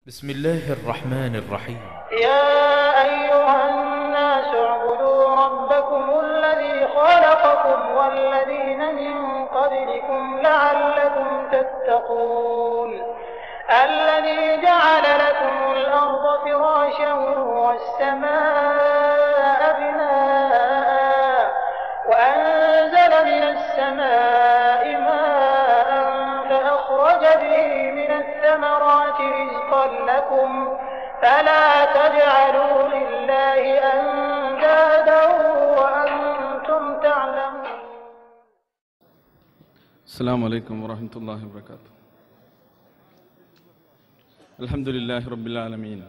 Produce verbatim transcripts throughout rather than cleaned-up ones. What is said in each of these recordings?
بسم الله الرحمن الرحيم. يا أيها الناس اعبدوا ربكم الذي خلقكم والذين من قبلكم لعلكم تتقون الذي جعل لكم الأرض فراشا والسماء بناء وأنزل من السماء ماء فأخرج به من الثمرات رزقا لكم فلا تجعلوا لله أندادا وأنتم تعلمون. السلام عليكم ورحمة الله وبركاته. الحمد لله رب العالمين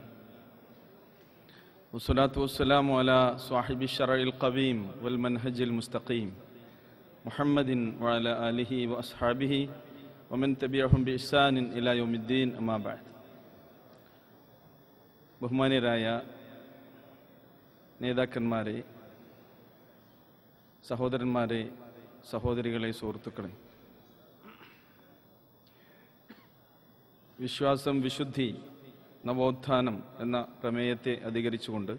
والصلاة والسلام على صاحب الشرع القويم والمنهج المستقيم محمد وعلى آله وأصحابه ومن تبعهم بإحسان إلى يوم الدين أما بعد. ബഹുമാന്യരായ നേതാക്കന്മാരെ, സഹോദരന്മാരെ, സഹോദരികളെ, സുഹൃത്തുക്കളെ, വിശ്വാസം, വിശുദ്ധി, നവോത്ഥാനം എന്ന പ്രമേയത്തെ അധികരിച്ചുകൊണ്ട്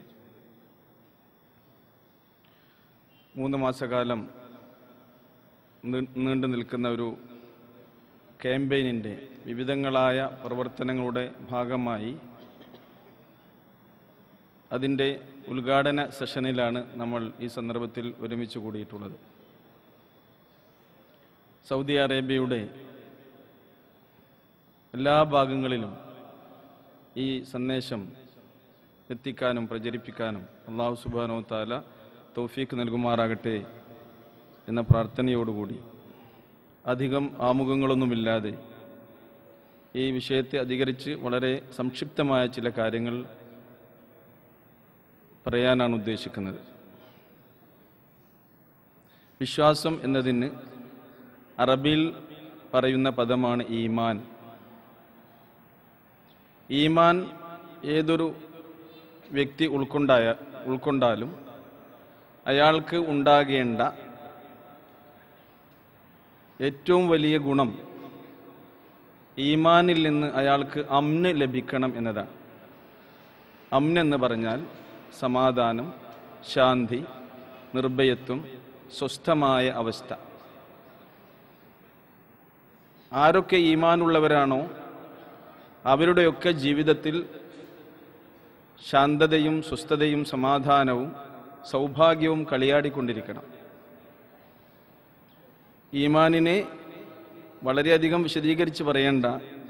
മൂന്ന് മാസക്കാലം നീണ്ടു നിൽക്കുന്ന ഒരു ക്യാമ്പയിനിൻ്റെ വിവിധങ്ങളായ പ്രവർത്തനങ്ങളുടെ ഭാഗമായി അതിൻ്റെ ഉദ്ഘാടന സെഷനിലാണ് നമ്മൾ ഈ സന്ദർഭത്തിൽ ഒരുമിച്ച് കൂടിയിട്ടുള്ളത്. സൗദി അറേബ്യയുടെ എല്ലാ ഭാഗങ്ങളിലും ഈ സന്ദേശം എത്തിക്കാനും പ്രചരിപ്പിക്കാനും അല്ലാഹു സുബ്ഹാനഹു വ തആല തൗഫീഖ് നൽകുമാറാകട്ടെ എന്ന പ്രാർത്ഥനയോടുകൂടി അധികം ആമുഖങ്ങളൊന്നുമില്ലാതെ ഈ വിഷയത്തെ അധികരിച്ച് വളരെ സംക്ഷിപ്തമായ ചില കാര്യങ്ങൾ പറയാനാണ് ഉദ്ദേശിക്കുന്നത്. വിശ്വാസം എന്നതിന് അറബിയിൽ പറയുന്ന പദമാണ് ഈമാൻ. ഈമാൻ ഏതൊരു വ്യക്തി ഉൾക്കൊണ്ടായ ഉൾക്കൊണ്ടാലും അയാൾക്ക് ഉണ്ടാകേണ്ട ഏറ്റവും വലിയ ഗുണം ഈമാനിൽ നിന്ന് അയാൾക്ക് അമ്ന് ലഭിക്കണം എന്നതാണ്. അമ്ന് എന്ന് പറഞ്ഞാൽ സമാധാനം, ശാന്തി, നിർഭയത്വം, സ്വസ്ഥമായ അവസ്ഥ. ആരൊക്കെ ഈമാനുള്ളവരാണോ അവരുടെയൊക്കെ ജീവിതത്തിൽ ശാന്തതയും സ്വസ്ഥതയും സമാധാനവും സൗഭാഗ്യവും കളിയാടിക്കൊണ്ടിരിക്കണം. ഈമാനിനെ വളരെയധികം വിശദീകരിച്ച് പറയേണ്ട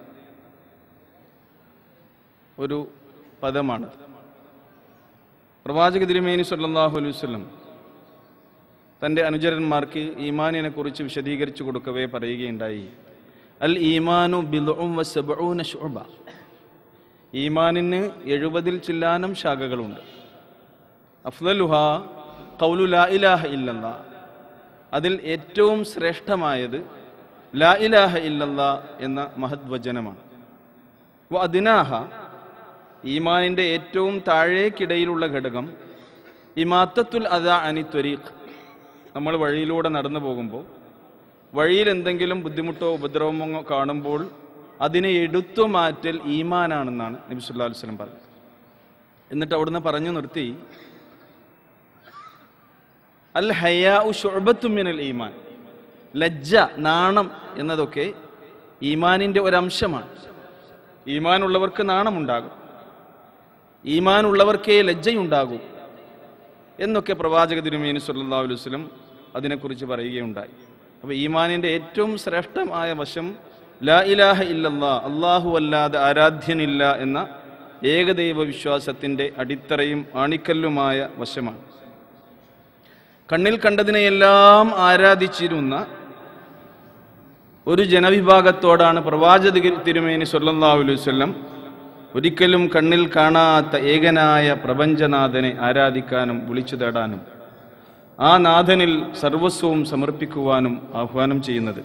ഒരു പദമാണ്. പ്രവാചക തിരുമേനി സല്ലല്ലാഹു അലൈഹി വസല്ലം തൻ്റെ അനുചരന്മാർക്ക് ഈമാനിനെ കുറിച്ച് വിശദീകരിച്ചു കൊടുക്കവേ പറയുകയുണ്ടായി, അൽ ഈമാനു ബിദ്ഉൻ വസബ്ഊന ശുഅബ. ഈമാനിന് എഴുപതിൽ ചില്ലാനം ശാഖകളുണ്ട്. അഫ്ളലുഹാ ഖൗലു ലാ ഇലാഹ ഇല്ലല്ലാഹ്. അതിൽ ഏറ്റവും ശ്രേഷ്ഠമായത് ലാ ഇലാഹ ഇല്ലല്ലാഹ് എന്ന മഹദ്വചനമാണ്. വ അദ്നാഹ, ഈമാനിൻ്റെ ഏറ്റവും താഴേക്കിടയിലുള്ള ഘടകം ഇമാത്തത്തുൽ അദാ അനി ത്വരീഖ്. നമ്മൾ വഴിയിലൂടെ നടന്നു പോകുമ്പോൾ വഴിയിൽ എന്തെങ്കിലും ബുദ്ധിമുട്ടോ ഉപദ്രവമോ കാണുമ്പോൾ അതിനെ എടുത്തു മാറ്റൽ ഈമാനാണെന്നാണ് നബി സല്ലല്ലാഹു അലൈഹി വസല്ലം പറഞ്ഞത്. എന്നിട്ട് അവിടുന്ന് പറഞ്ഞു നിർത്തി, അൽ ഹയാഉ ശുഅബത്തും മിനൽ ഈമാൻ. ലജ്ജ, നാണം എന്നതൊക്കെ ഈമാനിൻ്റെ ഒരംശമാണ്. ഈമാനുള്ളവർക്ക് നാണമുണ്ടാകും, ഈമാനുള്ളവർക്കേ ലജ്ജയുണ്ടാകൂ എന്നൊക്കെ പ്രവാചക തിരുമേനി സല്ലല്ലാഹു അലൈഹി വസല്ലം അതിനെക്കുറിച്ച് പറയുകയുണ്ടായി. അപ്പോൾ ഈമാനിൻ്റെ ഏറ്റവും ശ്രേഷ്ഠമായ വശം ലാ ഇലാഹ ഇല്ലല്ലാഹ്, അല്ലാഹു അല്ലാതെ ആരാധ്യനില്ല എന്ന ഏകദൈവ വിശ്വാസത്തിൻ്റെ അടിത്തറയും ആണിക്കല്ലുമായ വശമാണ്. കണ്ണിൽ കണ്ടതിനെയെല്ലാം ആരാധിച്ചിരുന്ന ഒരു ജനവിഭാഗത്തോടാണ് പ്രവാചക തിരുമേനി സല്ലല്ലാഹു അലൈഹി വസല്ലം ഒരിക്കലും കണ്ണിൽ കാണാത്ത ഏകനായ പ്രപഞ്ചനാഥനെ ആരാധിക്കാനും വിളിച്ചു തേടാനും ആ നാഥനിൽ സർവസ്വവും സമർപ്പിക്കുവാനും ആഹ്വാനം ചെയ്യുന്നത്.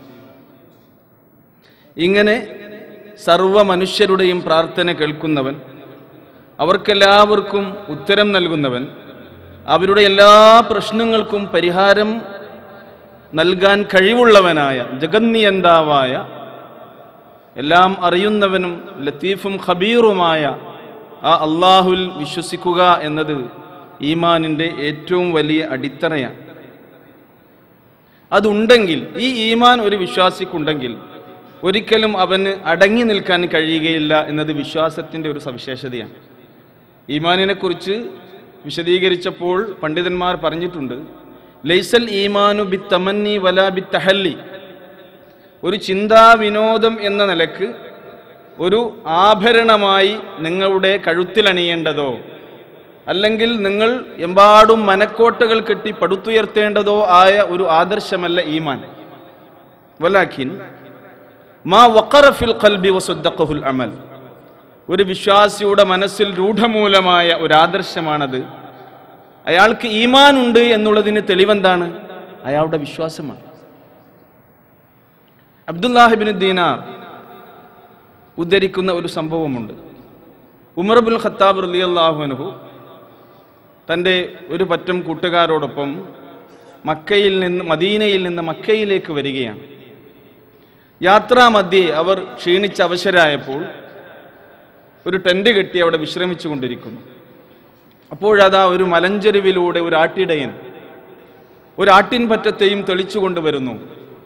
ഇങ്ങനെ സർവ മനുഷ്യരുടെയും പ്രാർത്ഥന കേൾക്കുന്നവൻ, അവർക്കെല്ലാവർക്കും ഉത്തരം നൽകുന്നവൻ, അവരുടെ എല്ലാ പ്രശ്നങ്ങൾക്കും പരിഹാരം നൽകാൻ കഴിവുള്ളവനായ ജഗന്നിയന്താവായ എല്ലാം അറിയുന്നവനും ലത്തീഫും ഖബീറുമായ ആ അള്ളാഹുൽ വിശ്വസിക്കുക എന്നത് ഈമാനിൻ്റെ ഏറ്റവും വലിയ അടിത്തറയാണ്. അതുണ്ടെങ്കിൽ, ഈ ഈമാൻ ഒരു വിശ്വാസിക്കുണ്ടെങ്കിൽ ഒരിക്കലും അവന് അടങ്ങി നിൽക്കാൻ കഴിയുകയില്ല എന്നത് വിശ്വാസത്തിൻ്റെ ഒരു സവിശേഷതയാണ്. ഈമാനിനെ കുറിച്ച് വിശദീകരിച്ചപ്പോൾ പണ്ഡിതന്മാർ പറഞ്ഞിട്ടുണ്ട്, ലൈസൽ ഈമാനു ബി തമന്നി വലാ ബി തഹല്ലി. ഒരു ചിന്താ വിനോദം എന്ന നിലക്ക് ഒരു ആഭരണമായി നിങ്ങളുടെ കഴുത്തിലണിയേണ്ടതോ അല്ലെങ്കിൽ നിങ്ങൾ എമ്പാടും മനക്കോട്ടകൾ കെട്ടി പടുത്തുയർത്തേണ്ടതോ ആയ ഒരു ആദർശമല്ല ഈമാൻ. വലാകിൻ മാ വഖറ ഫിൽ ഖൽബി വസദ്ദഖഹുൽ അമൽ. ഒരു വിശ്വാസിയുടെ മനസ്സിൽ രൂഢമൂലമായ ഒരു ആദർശമാണത്. അയാൾക്ക് ഈമാൻ ഉണ്ട് എന്നുള്ളതിന് തെളിവെന്താണ്? അയാളുടെ വിശ്വാസമാണ്. അബ്ദുല്ലാഹിബ്നു ദീനാർ ഉദ്ധരിക്കുന്ന ഒരു സംഭവമുണ്ട്. ഉമർ ഇബ്നുൽ ഖത്താബ് റളിയല്ലാഹു അൻഹു തൻ്റെ ഒരു പറ്റം കൂട്ടുകാരോടൊപ്പം മക്കയിൽ നിന്ന് മദീനയിൽ നിന്ന് മക്കയിലേക്ക് വരികയാണ്. യാത്രാമധ്യേ അവർ ക്ഷീണിച്ച് അവശരായപ്പോൾ ഒരു ടെന്റ് കെട്ടി അവിടെ വിശ്രമിച്ചു കൊണ്ടിരിക്കുന്നു. അപ്പോഴതാ ഒരു മലഞ്ചെരുവിലൂടെ ഒരു ആട്ടിടയൻ ഒരു ആട്ടിൻ പറ്റത്തെയും തെളിച്ചു കൊണ്ടുവരുന്നു.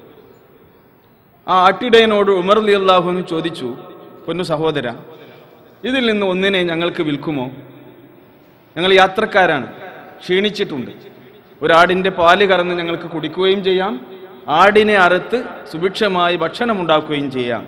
ആ ആട്ടിടയനോട് ഉമർ റളിയല്ലാഹു അൻഹു ചോദിച്ചു, പൊന്നു സഹോദര, ഇതിൽ നിന്ന് ഒന്നിനെ ഞങ്ങൾക്ക് വിൽക്കുമോ? ഞങ്ങൾ യാത്രക്കാരാണ്, ക്ഷീണിച്ചിട്ടുണ്ട്. ഒരാടിൻ്റെ പാല് കറന്ന് ഞങ്ങൾക്ക് കുടിക്കുകയും ചെയ്യാം, ആടിനെ അറുത്ത് സുഭിക്ഷമായി ഭക്ഷണമുണ്ടാക്കുകയും ചെയ്യാം.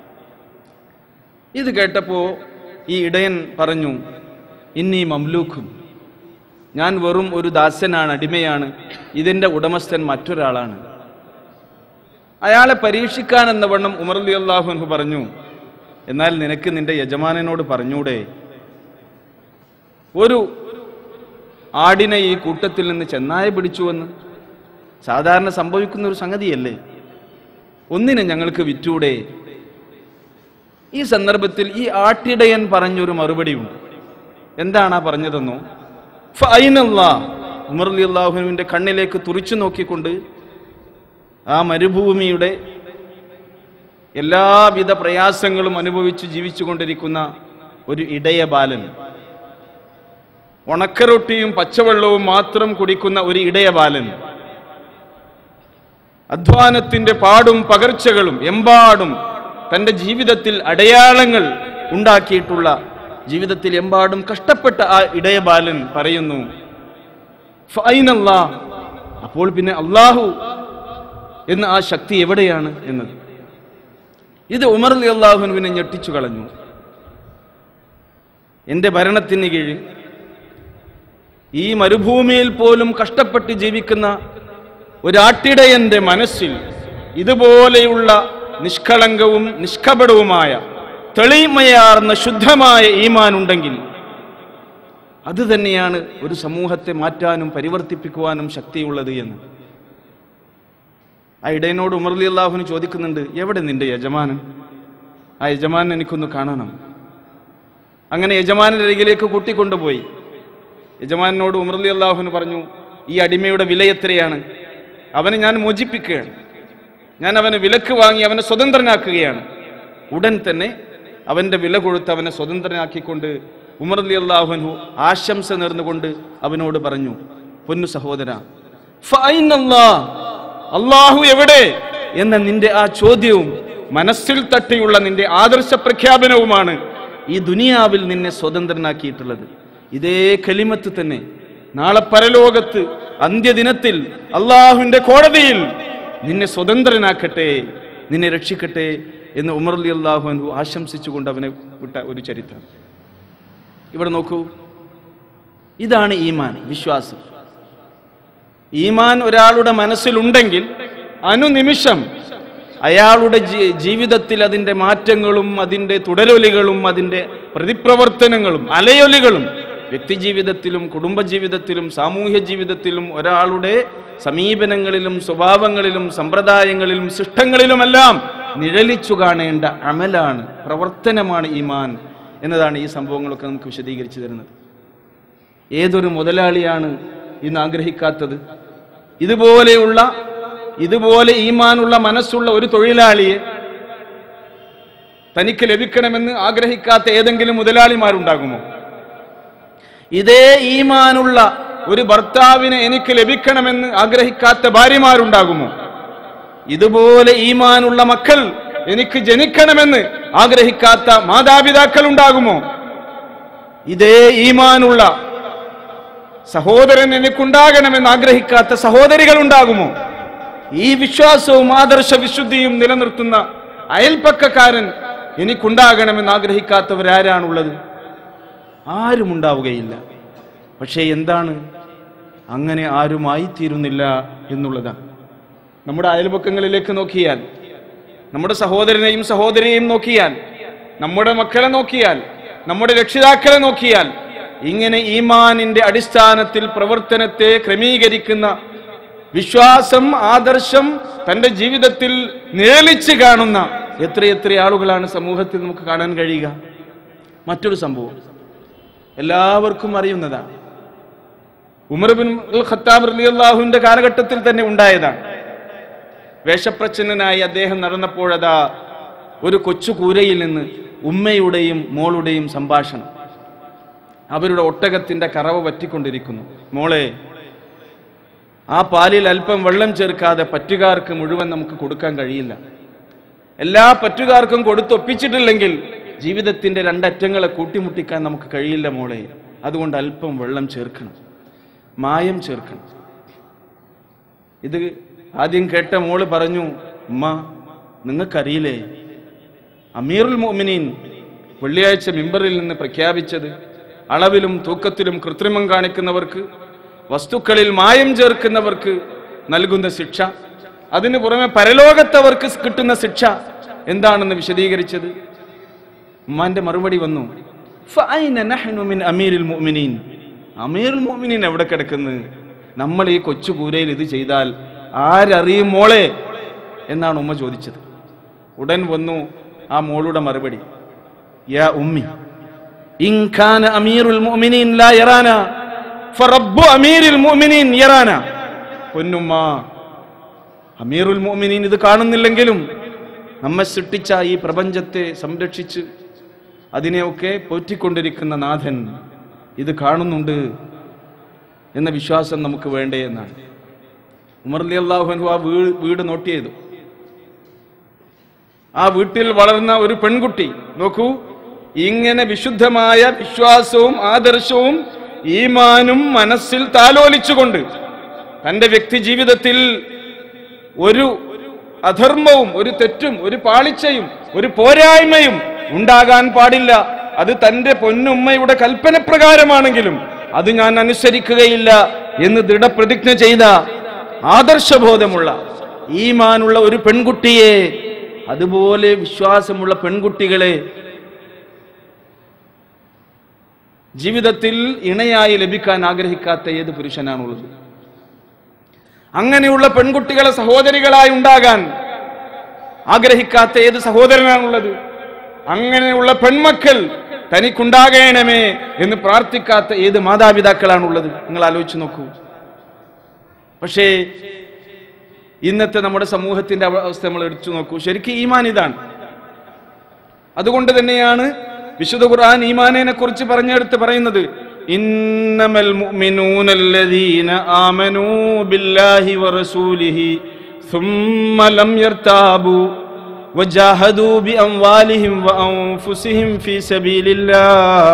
ഇത് കേട്ടപ്പോൾ ഈ ഇടയൻ പറഞ്ഞു, ഇന്നീ മംലൂഖും, ഞാൻ വെറും ഒരു ദാസനാണ്, അടിമയാണ്. ഇതിൻ്റെ ഉടമസ്ഥൻ മറ്റൊരാളാണ്. അയാളെ പരീക്ഷിക്കാൻ എന്ന വണ്ണം ഉമർ റളിയല്ലാഹു അൻഹു പറഞ്ഞു, എന്നാൽ നിനക്ക് നിന്റെ യജമാനനോട് പറഞ്ഞൂടെ, ഒരു ആടിനെ ഈ കൂട്ടത്തിൽ നിന്ന് ചെന്നായ പിടിച്ചുവെന്ന്? സാധാരണ സംഭവിക്കുന്ന ഒരു സംഗതിയല്ലേ, ഒന്നിനെ ഞങ്ങൾക്ക് വിറ്റൂടെ? ഈ സന്ദർഭത്തിൽ ഈ ആട്ടിടയൻ പറഞ്ഞൊരു മറുപടിയുണ്ട്. എന്താണ് ആ പറഞ്ഞതെന്നോ? ഫഅയ്നല്ലാഹ്. ഉമർ റളിയല്ലാഹു അൻഹുവിന്റെ കണ്ണിലേക്ക് തുറിച്ചു നോക്കിക്കൊണ്ട് ആ മരുഭൂമിയുടെ എല്ലാവിധ പ്രയാസങ്ങളും അനുഭവിച്ച് ജീവിച്ചു കൊണ്ടിരിക്കുന്ന ഒരു ഇടയ ബാലൻ, ഉണക്കറൊട്ടിയും പച്ചവെള്ളവും മാത്രം കുടിക്കുന്ന ഒരു ഇടയ ബാലൻ, അധ്വാനത്തിന്റെ പാടും പകർച്ചകളും എമ്പാടും തൻ്റെ ജീവിതത്തിൽ അടയാളങ്ങൾ ഉണ്ടാക്കിയിട്ടുള്ള, ജീവിതത്തിൽ എമ്പാടും കഷ്ടപ്പെട്ട ആ ഇടയ ബാലൻ പറയുന്നു, ഫഅയ്നല്ലാഹ്, അപ്പോൾ പിന്നെ അള്ളാഹു എന്ന ആ ശക്തി എവിടെയാണ് എന്നത്. ഇത് ഉമർ റളിയല്ലാഹു അൻഹുവിനെ ഞെട്ടിച്ചു കളഞ്ഞു. എൻ്റെ ഭരണത്തിന് കീഴിൽ ഈ മരുഭൂമിയിൽ പോലും കഷ്ടപ്പെട്ട് ജീവിക്കുന്ന ഒരാട്ടിടയന്റെ മനസ്സിൽ ഇതുപോലെയുള്ള നിഷ്കളങ്കവും നിഷ്കപടവുമായ തെളിമയാർന്ന ശുദ്ധമായ ഈമാൻ ഉണ്ടെങ്കിൽ അത് തന്നെയാണ് ഒരു സമൂഹത്തെ മാറ്റാനും പരിവർത്തിപ്പിക്കുവാനും ശക്തിയുള്ളത് എന്ന്. ആ ഇടയനോട് ഉമർ റളിയല്ലാഹു അൻഹു ചോദിക്കുന്നുണ്ട്, എവിടെ നിന്റെ യജമാനൻ? ആ യജമാനൻ എനിക്കൊന്ന് കാണണം. അങ്ങനെ യജമാനന്റെ അരികിലേക്ക് കൂട്ടിക്കൊണ്ടുപോയി. യജമാനോട് ഉമർ റളിയല്ലാഹു അൻഹു പറഞ്ഞു, ഈ അടിമയുടെ വില എത്രയാണ്? അവനെ ഞാൻ മോചിപ്പിക്കുകയാണ്, ഞാൻ അവനെ വിലക്ക് വാങ്ങി അവനെ സ്വതന്ത്രനാക്കുകയാണ്. ഉടൻ തന്നെ അവന്റെ വില കൊടുത്ത് അവനെ സ്വതന്ത്രനാക്കിക്കൊണ്ട് ഉമർ റളിയല്ലാഹു അൻഹു ആശംസ നേർന്നുകൊണ്ട് അവനോട് പറഞ്ഞു, പൊന്നു സഹോദര, ഫഅയ്നല്ലാഹ്, അള്ളാഹു എവിടെ എന്ന നിന്റെ ആ ചോദ്യവും മനസ്സിൽ തട്ടിയുള്ള നിന്റെ ആദർശ പ്രഖ്യാപനവുമാണ് ഈ ദുനിയാവിൽ നിന്നെ സ്വതന്ത്രനാക്കിയിട്ടുള്ളത്. ഇതേ കലിമത്ത് തന്നെ നാളെ പരലോകത്ത് അന്ത്യദിനത്തിൽ അള്ളാഹുവിന്റെ കോടതിയിൽ നിന്നെ സ്വതന്ത്രനാക്കട്ടെ, നിന്നെ രക്ഷിക്കട്ടെ എന്ന് ഉമർ റളിയല്ലാഹു അൻഹു ആശംസിച്ചുകൊണ്ട് അവനെ വിട്ട ഒരു ചരിത്രം. ഇവിടെ നോക്കൂ, ഇതാണ് ഈമാൻ, വിശ്വാസം. ഈമാൻ ഒരാളുടെ മനസ്സിലുണ്ടെങ്കിൽ അനുനിമിഷം അയാളുടെ ജീവിതത്തിൽ അതിൻ്റെ മാറ്റങ്ങളും അതിൻ്റെ തുടരൊലികളും അതിൻ്റെ പ്രതിപ്രവർത്തനങ്ങളും അലയൊലികളും വ്യക്തിജീവിതത്തിലും കുടുംബജീവിതത്തിലും സാമൂഹ്യ ജീവിതത്തിലും ഒരാളുടെ സമീപനങ്ങളിലും സ്വഭാവങ്ങളിലും സമ്പ്രദായങ്ങളിലും ശിഷ്ടങ്ങളിലുമെല്ലാം നിഴലിച്ചു കാണേണ്ട അമലാണ്, പ്രവർത്തനമാണ് ഈമാൻ എന്നതാണ് ഈ സംഭവങ്ങളൊക്കെ നമുക്ക് വിശദീകരിച്ചു തരുന്നത്. ഏതൊരു മുതലാളിയാണ് ഇന്ന് ആഗ്രഹിക്കാത്തത്? ഇതുപോലെയുള്ള ഇതുപോലെ ഈമാനുള്ള മനസ്സുള്ള ഒരു തൊഴിലാളിയെ തനിക്ക് ലഭിക്കണമെന്ന് ആഗ്രഹിക്കാത്ത ഏതെങ്കിലും മുതലാളിമാരുണ്ടാകുമോ? ഇതേ ഈമാനുള്ള ഒരു ഭർത്താവിനെ എനിക്ക് ലഭിക്കണമെന്ന് ആഗ്രഹിക്കാത്ത ഭാര്യമാരുണ്ടാകുമോ? ഇതുപോലെ ഈമാനുള്ള മക്കൾ എനിക്ക് ജനിക്കണമെന്ന് ആഗ്രഹിക്കാത്ത മാതാപിതാക്കൾ ഉണ്ടാകുമോ? ഇതേ ഈമാനുള്ള സഹോദരൻ എനിക്കുണ്ടാകണമെന്ന് ആഗ്രഹിക്കാത്ത സഹോദരികൾ ഉണ്ടാകുമോ? ഈ വിശ്വാസവും ആദർശ വിശുദ്ധിയും നിലനിർത്തുന്ന അയൽപ്പക്കക്കാരൻ എനിക്കുണ്ടാകണമെന്ന് ആഗ്രഹിക്കാത്തവരാരാണുള്ളത്? ആരും ഉണ്ടാവുകയില്ല. പക്ഷേ എന്താണ്, അങ്ങനെ ആരുമായിത്തീരുന്നില്ല എന്നുള്ളതാണ്. നമ്മുടെ അയൽപക്കങ്ങളിലേക്ക് നോക്കിയാൽ, നമ്മുടെ സഹോദരനെയും സഹോദരിയെയും നോക്കിയാൽ, നമ്മുടെ മക്കളെ നോക്കിയാൽ, നമ്മുടെ രക്ഷിതാക്കളെ നോക്കിയാൽ, ഇങ്ങനെ ഈമാനിന്റെ അടിസ്ഥാനത്തിൽ പ്രവർത്തനത്തെ ക്രമീകരിക്കുന്ന വിശ്വാസം, ആദർശം തന്റെ ജീവിതത്തിൽ നിഴലിച്ച് കാണുന്ന എത്രയെത്ര ആളുകളാണ് സമൂഹത്തിൽ നമുക്ക് കാണാൻ കഴിയുക. മറ്റൊരു സംഭവം എല്ലാവർക്കും അറിയുന്നതാണ്. ഉമർ ബിൻ ഖത്താബ് റളിയല്ലാഹുവിന്റെ കാലഘട്ടത്തിൽ തന്നെ ഉണ്ടായതാണ്. വേഷപ്രച്ഛന്നനായി അദ്ദേഹം നടന്നപ്പോഴതാ ഒരു കൊച്ചു കൂരയിൽ നിന്ന് ഉമ്മയുടെയും മോളുടെയും സംഭാഷണം. അവരുടെ ഒട്ടകത്തിന്റെ കറവ പറ്റിക്കൊണ്ടിരിക്കുന്നു. മോളെ, ആ പാലിൽ അല്പം വെള്ളം ചേർക്കാതെ പറ്റുകാർക്ക് മുഴുവൻ നമുക്ക് കൊടുക്കാൻ കഴിയില്ല. എല്ലാ പറ്റുകാർക്കും കൊടുത്തൊപ്പിച്ചിട്ടില്ലെങ്കിൽ ജീവിതത്തിന്റെ രണ്ടറ്റങ്ങളെ കൂട്ടിമുട്ടിക്കാൻ നമുക്ക് കഴിയില്ല മോളെ. അതുകൊണ്ട് അല്പം വെള്ളം ചേർക്കണം, മായം ചേർക്കണം. ഇത് ആദ്യം കേട്ട മോള് പറഞ്ഞു, ഉമ്മ നിങ്ങൾക്കറിയില്ലേ, അമീറുൽ മുഅ്മിനീൻ വെള്ളിയാഴ്ച മിമ്പറിൽ നിന്ന് പ്രഖ്യാപിച്ചത് അളവിലും തൂക്കത്തിലും കൃത്രിമം കാണിക്കുന്നവർക്ക്, വസ്തുക്കളിൽ മായം ചേർക്കുന്നവർക്ക് നൽകുന്ന ശിക്ഷ, അതിനു പുറമെ പരലോകത്തവർക്ക് കിട്ടുന്ന ശിക്ഷ എന്താണെന്ന് വിശദീകരിച്ചത്. ഉമ്മാന്റെ മറുപടി വന്നു, ഫഅൈന നഹ്നു മിൻ അമീറുൽ മുഅ്മിനീൻ. അമീറുൽ മുഅ്മിനീൻ എവിടെ കിടക്കുന്നു? നമ്മൾ ഈ കൊച്ചു കൂരയിൽ ഇത് ചെയ്താൽ ആരറിയും മോളെ എന്നാണ് ഉമ്മ ചോദിച്ചത്. ഉടൻ വന്നു ആ മോളുടെ മറുപടി, യാ ഉമ്മി ഇൻ കാന അമീറുൽ മുഅ്മിനീൻ ലാ യറാന ഫറബ്ബു അമീറുൽ മുഅ്മിനീൻ യറാന. പൊന്നുമ്മ, അമീറുൽ മുഅ്മിനീൻ ഇത് കാണുന്നില്ലെങ്കിലും നമ്മെ സൃഷ്ടിച്ച ഈ പ്രപഞ്ചത്തെ സംരക്ഷിച്ച് അതിനെയൊക്കെ പോറ്റിക്കൊണ്ടിരിക്കുന്ന നാഥൻ ഇത് കാണുന്നുണ്ട് എന്ന വിശ്വാസം നമുക്ക് വേണ്ടേ എന്നാണ്. ഉമർ റളിയല്ലാഹു അൻഹു ആ വീട് വീട് നോട്ട് ചെയ്തു. ആ വീട്ടിൽ വളർന്ന ഒരു പെൺകുട്ടി, നോക്കൂ, ഇങ്ങനെ വിശുദ്ധമായ വിശ്വാസവും ആദർശവും ഈമാനും മനസ്സിൽ താലോലിച്ചുകൊണ്ട് തന്റെ വ്യക്തി ജീവിതത്തിൽ ഒരു അധർമ്മവും ഒരു തെറ്റും ഒരു പാളിച്ചയും ഒരു പോരായ്മയും ഉണ്ടാകാൻ പാടില്ല, അത് തന്റെ പൊന്നുമ്മയുടെ കൽപ്പന പ്രകാരമാണെങ്കിലും അത് ഞാൻ അനുസരിക്കുകയില്ല എന്ന് ദൃഢപ്രതിജ്ഞ ചെയ്ത ആദർശബോധമുള്ള ഈമാനുള്ള ഒരു പെൺകുട്ടിയെ, അതുപോലെ വിശ്വാസമുള്ള പെൺകുട്ടികളെ ജീവിതത്തിൽ ഇണയായി ലഭിക്കാൻ ആഗ്രഹിക്കാത്ത ഏത് പുരുഷനാണുള്ളത്? അങ്ങനെയുള്ള പെൺകുട്ടികളെ സഹോദരികളായി ഉണ്ടാകാൻ ആഗ്രഹിക്കാത്ത ഏത് സഹോദരനാണുള്ളത്? അങ്ങനെയുള്ള പെൺമക്കൾ തനിക്കുണ്ടാകണമേ എന്ന് പ്രാർത്ഥിക്കാത്ത ഏത് മാതാപിതാക്കളാണുള്ളത്? നിങ്ങൾ ആലോചിച്ച് നോക്കൂ. പക്ഷേ ഇന്നത്തെ നമ്മുടെ സമൂഹത്തിന്റെ അവസ്ഥ നമ്മൾ എടുത്തു നോക്കൂ. ശരിക്കും ഈമാൻ ഇതാണ്. അതുകൊണ്ട് തന്നെയാണ് വിശുദ്ധ ഖുർആൻ ഈമാനിനെ കുറിച്ച് പറഞ്ഞെടുത്ത് പറയുന്നത്, ഇന്നമൽ മുഅ്മിനൂനല്ലദീന ആമനൂ ബില്ലാഹി വറസൂലിഹി സുമ്മ ലം യർതാബു വജാഹദൂ ബിഅംവാലിഹിം വഅൻഫുസിഹിം ഫീ സബീലില്ലാഹ്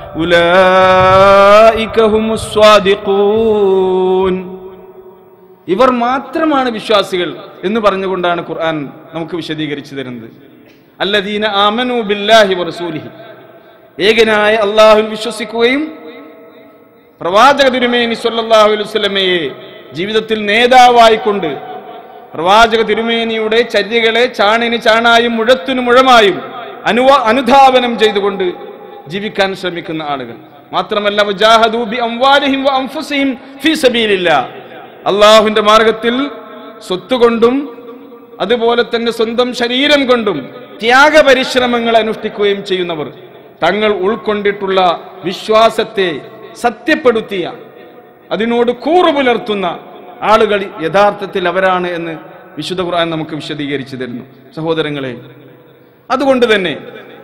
ഉലൈക ഹുമുസ് സ്വാദിഖൂൻ. ഇവർ മാത്രമാണ് വിശ്വാസികൾ എന്ന് പറഞ്ഞുകൊണ്ടാണ് ഖുർആൻ നമുക്ക് വിശദീകരിച്ചു തരുന്നത്. അല്ലദീന ആമനൂ ബില്ലാഹി വറസൂലിഹി, ഏകനായ അല്ലാഹുവിൽ വിശ്വസിക്കുകയും പ്രവാചക തിരുമേനി സ്വല്ലല്ലാഹു അലൈഹി വസല്ലമയെ ജീവിതത്തിൽ നേതാവായിക്കൊണ്ട് പ്രവാചക തിരുമേനിയുടെ ചര്യകളെ ചാണിന് ചാണായും മുഴത്തിനു മുഴമായും അനുവ അനുധാവനം ചെയ്തുകൊണ്ട് ജീവിക്കാൻ ശ്രമിക്കുന്ന ആളുകൾ മാത്രമല്ല, വജാഹദൂ ബിഅംവാലിഹിം വഅൻഫുസിഹിം ഫീ സബീലില്ലാഹ്, അല്ലാഹുവിന്റെ മാർഗത്തിൽ സ്വത്തുകൊണ്ടും അതുപോലെ തന്നെ സ്വന്തം ശരീരം കൊണ്ടും ത്യാഗപരിശ്രമങ്ങൾ അനുഷ്ഠിക്കുകയും ചെയ്യുന്നവർ, തങ്ങൾ ഉൾക്കൊണ്ടിട്ടുള്ള വിശ്വാസത്തെ സത്യപ്പെടുത്തിയ അതിനോട് കൂറു പുലർത്തുന്ന ആളുകൾ യഥാർത്ഥത്തിൽ അവരാണ് എന്ന് വിശുദ്ധ ഖുർആൻ നമുക്ക് വിശദീകരിച്ചു തരുന്നു. സഹോദരങ്ങളെ, അതുകൊണ്ട് തന്നെ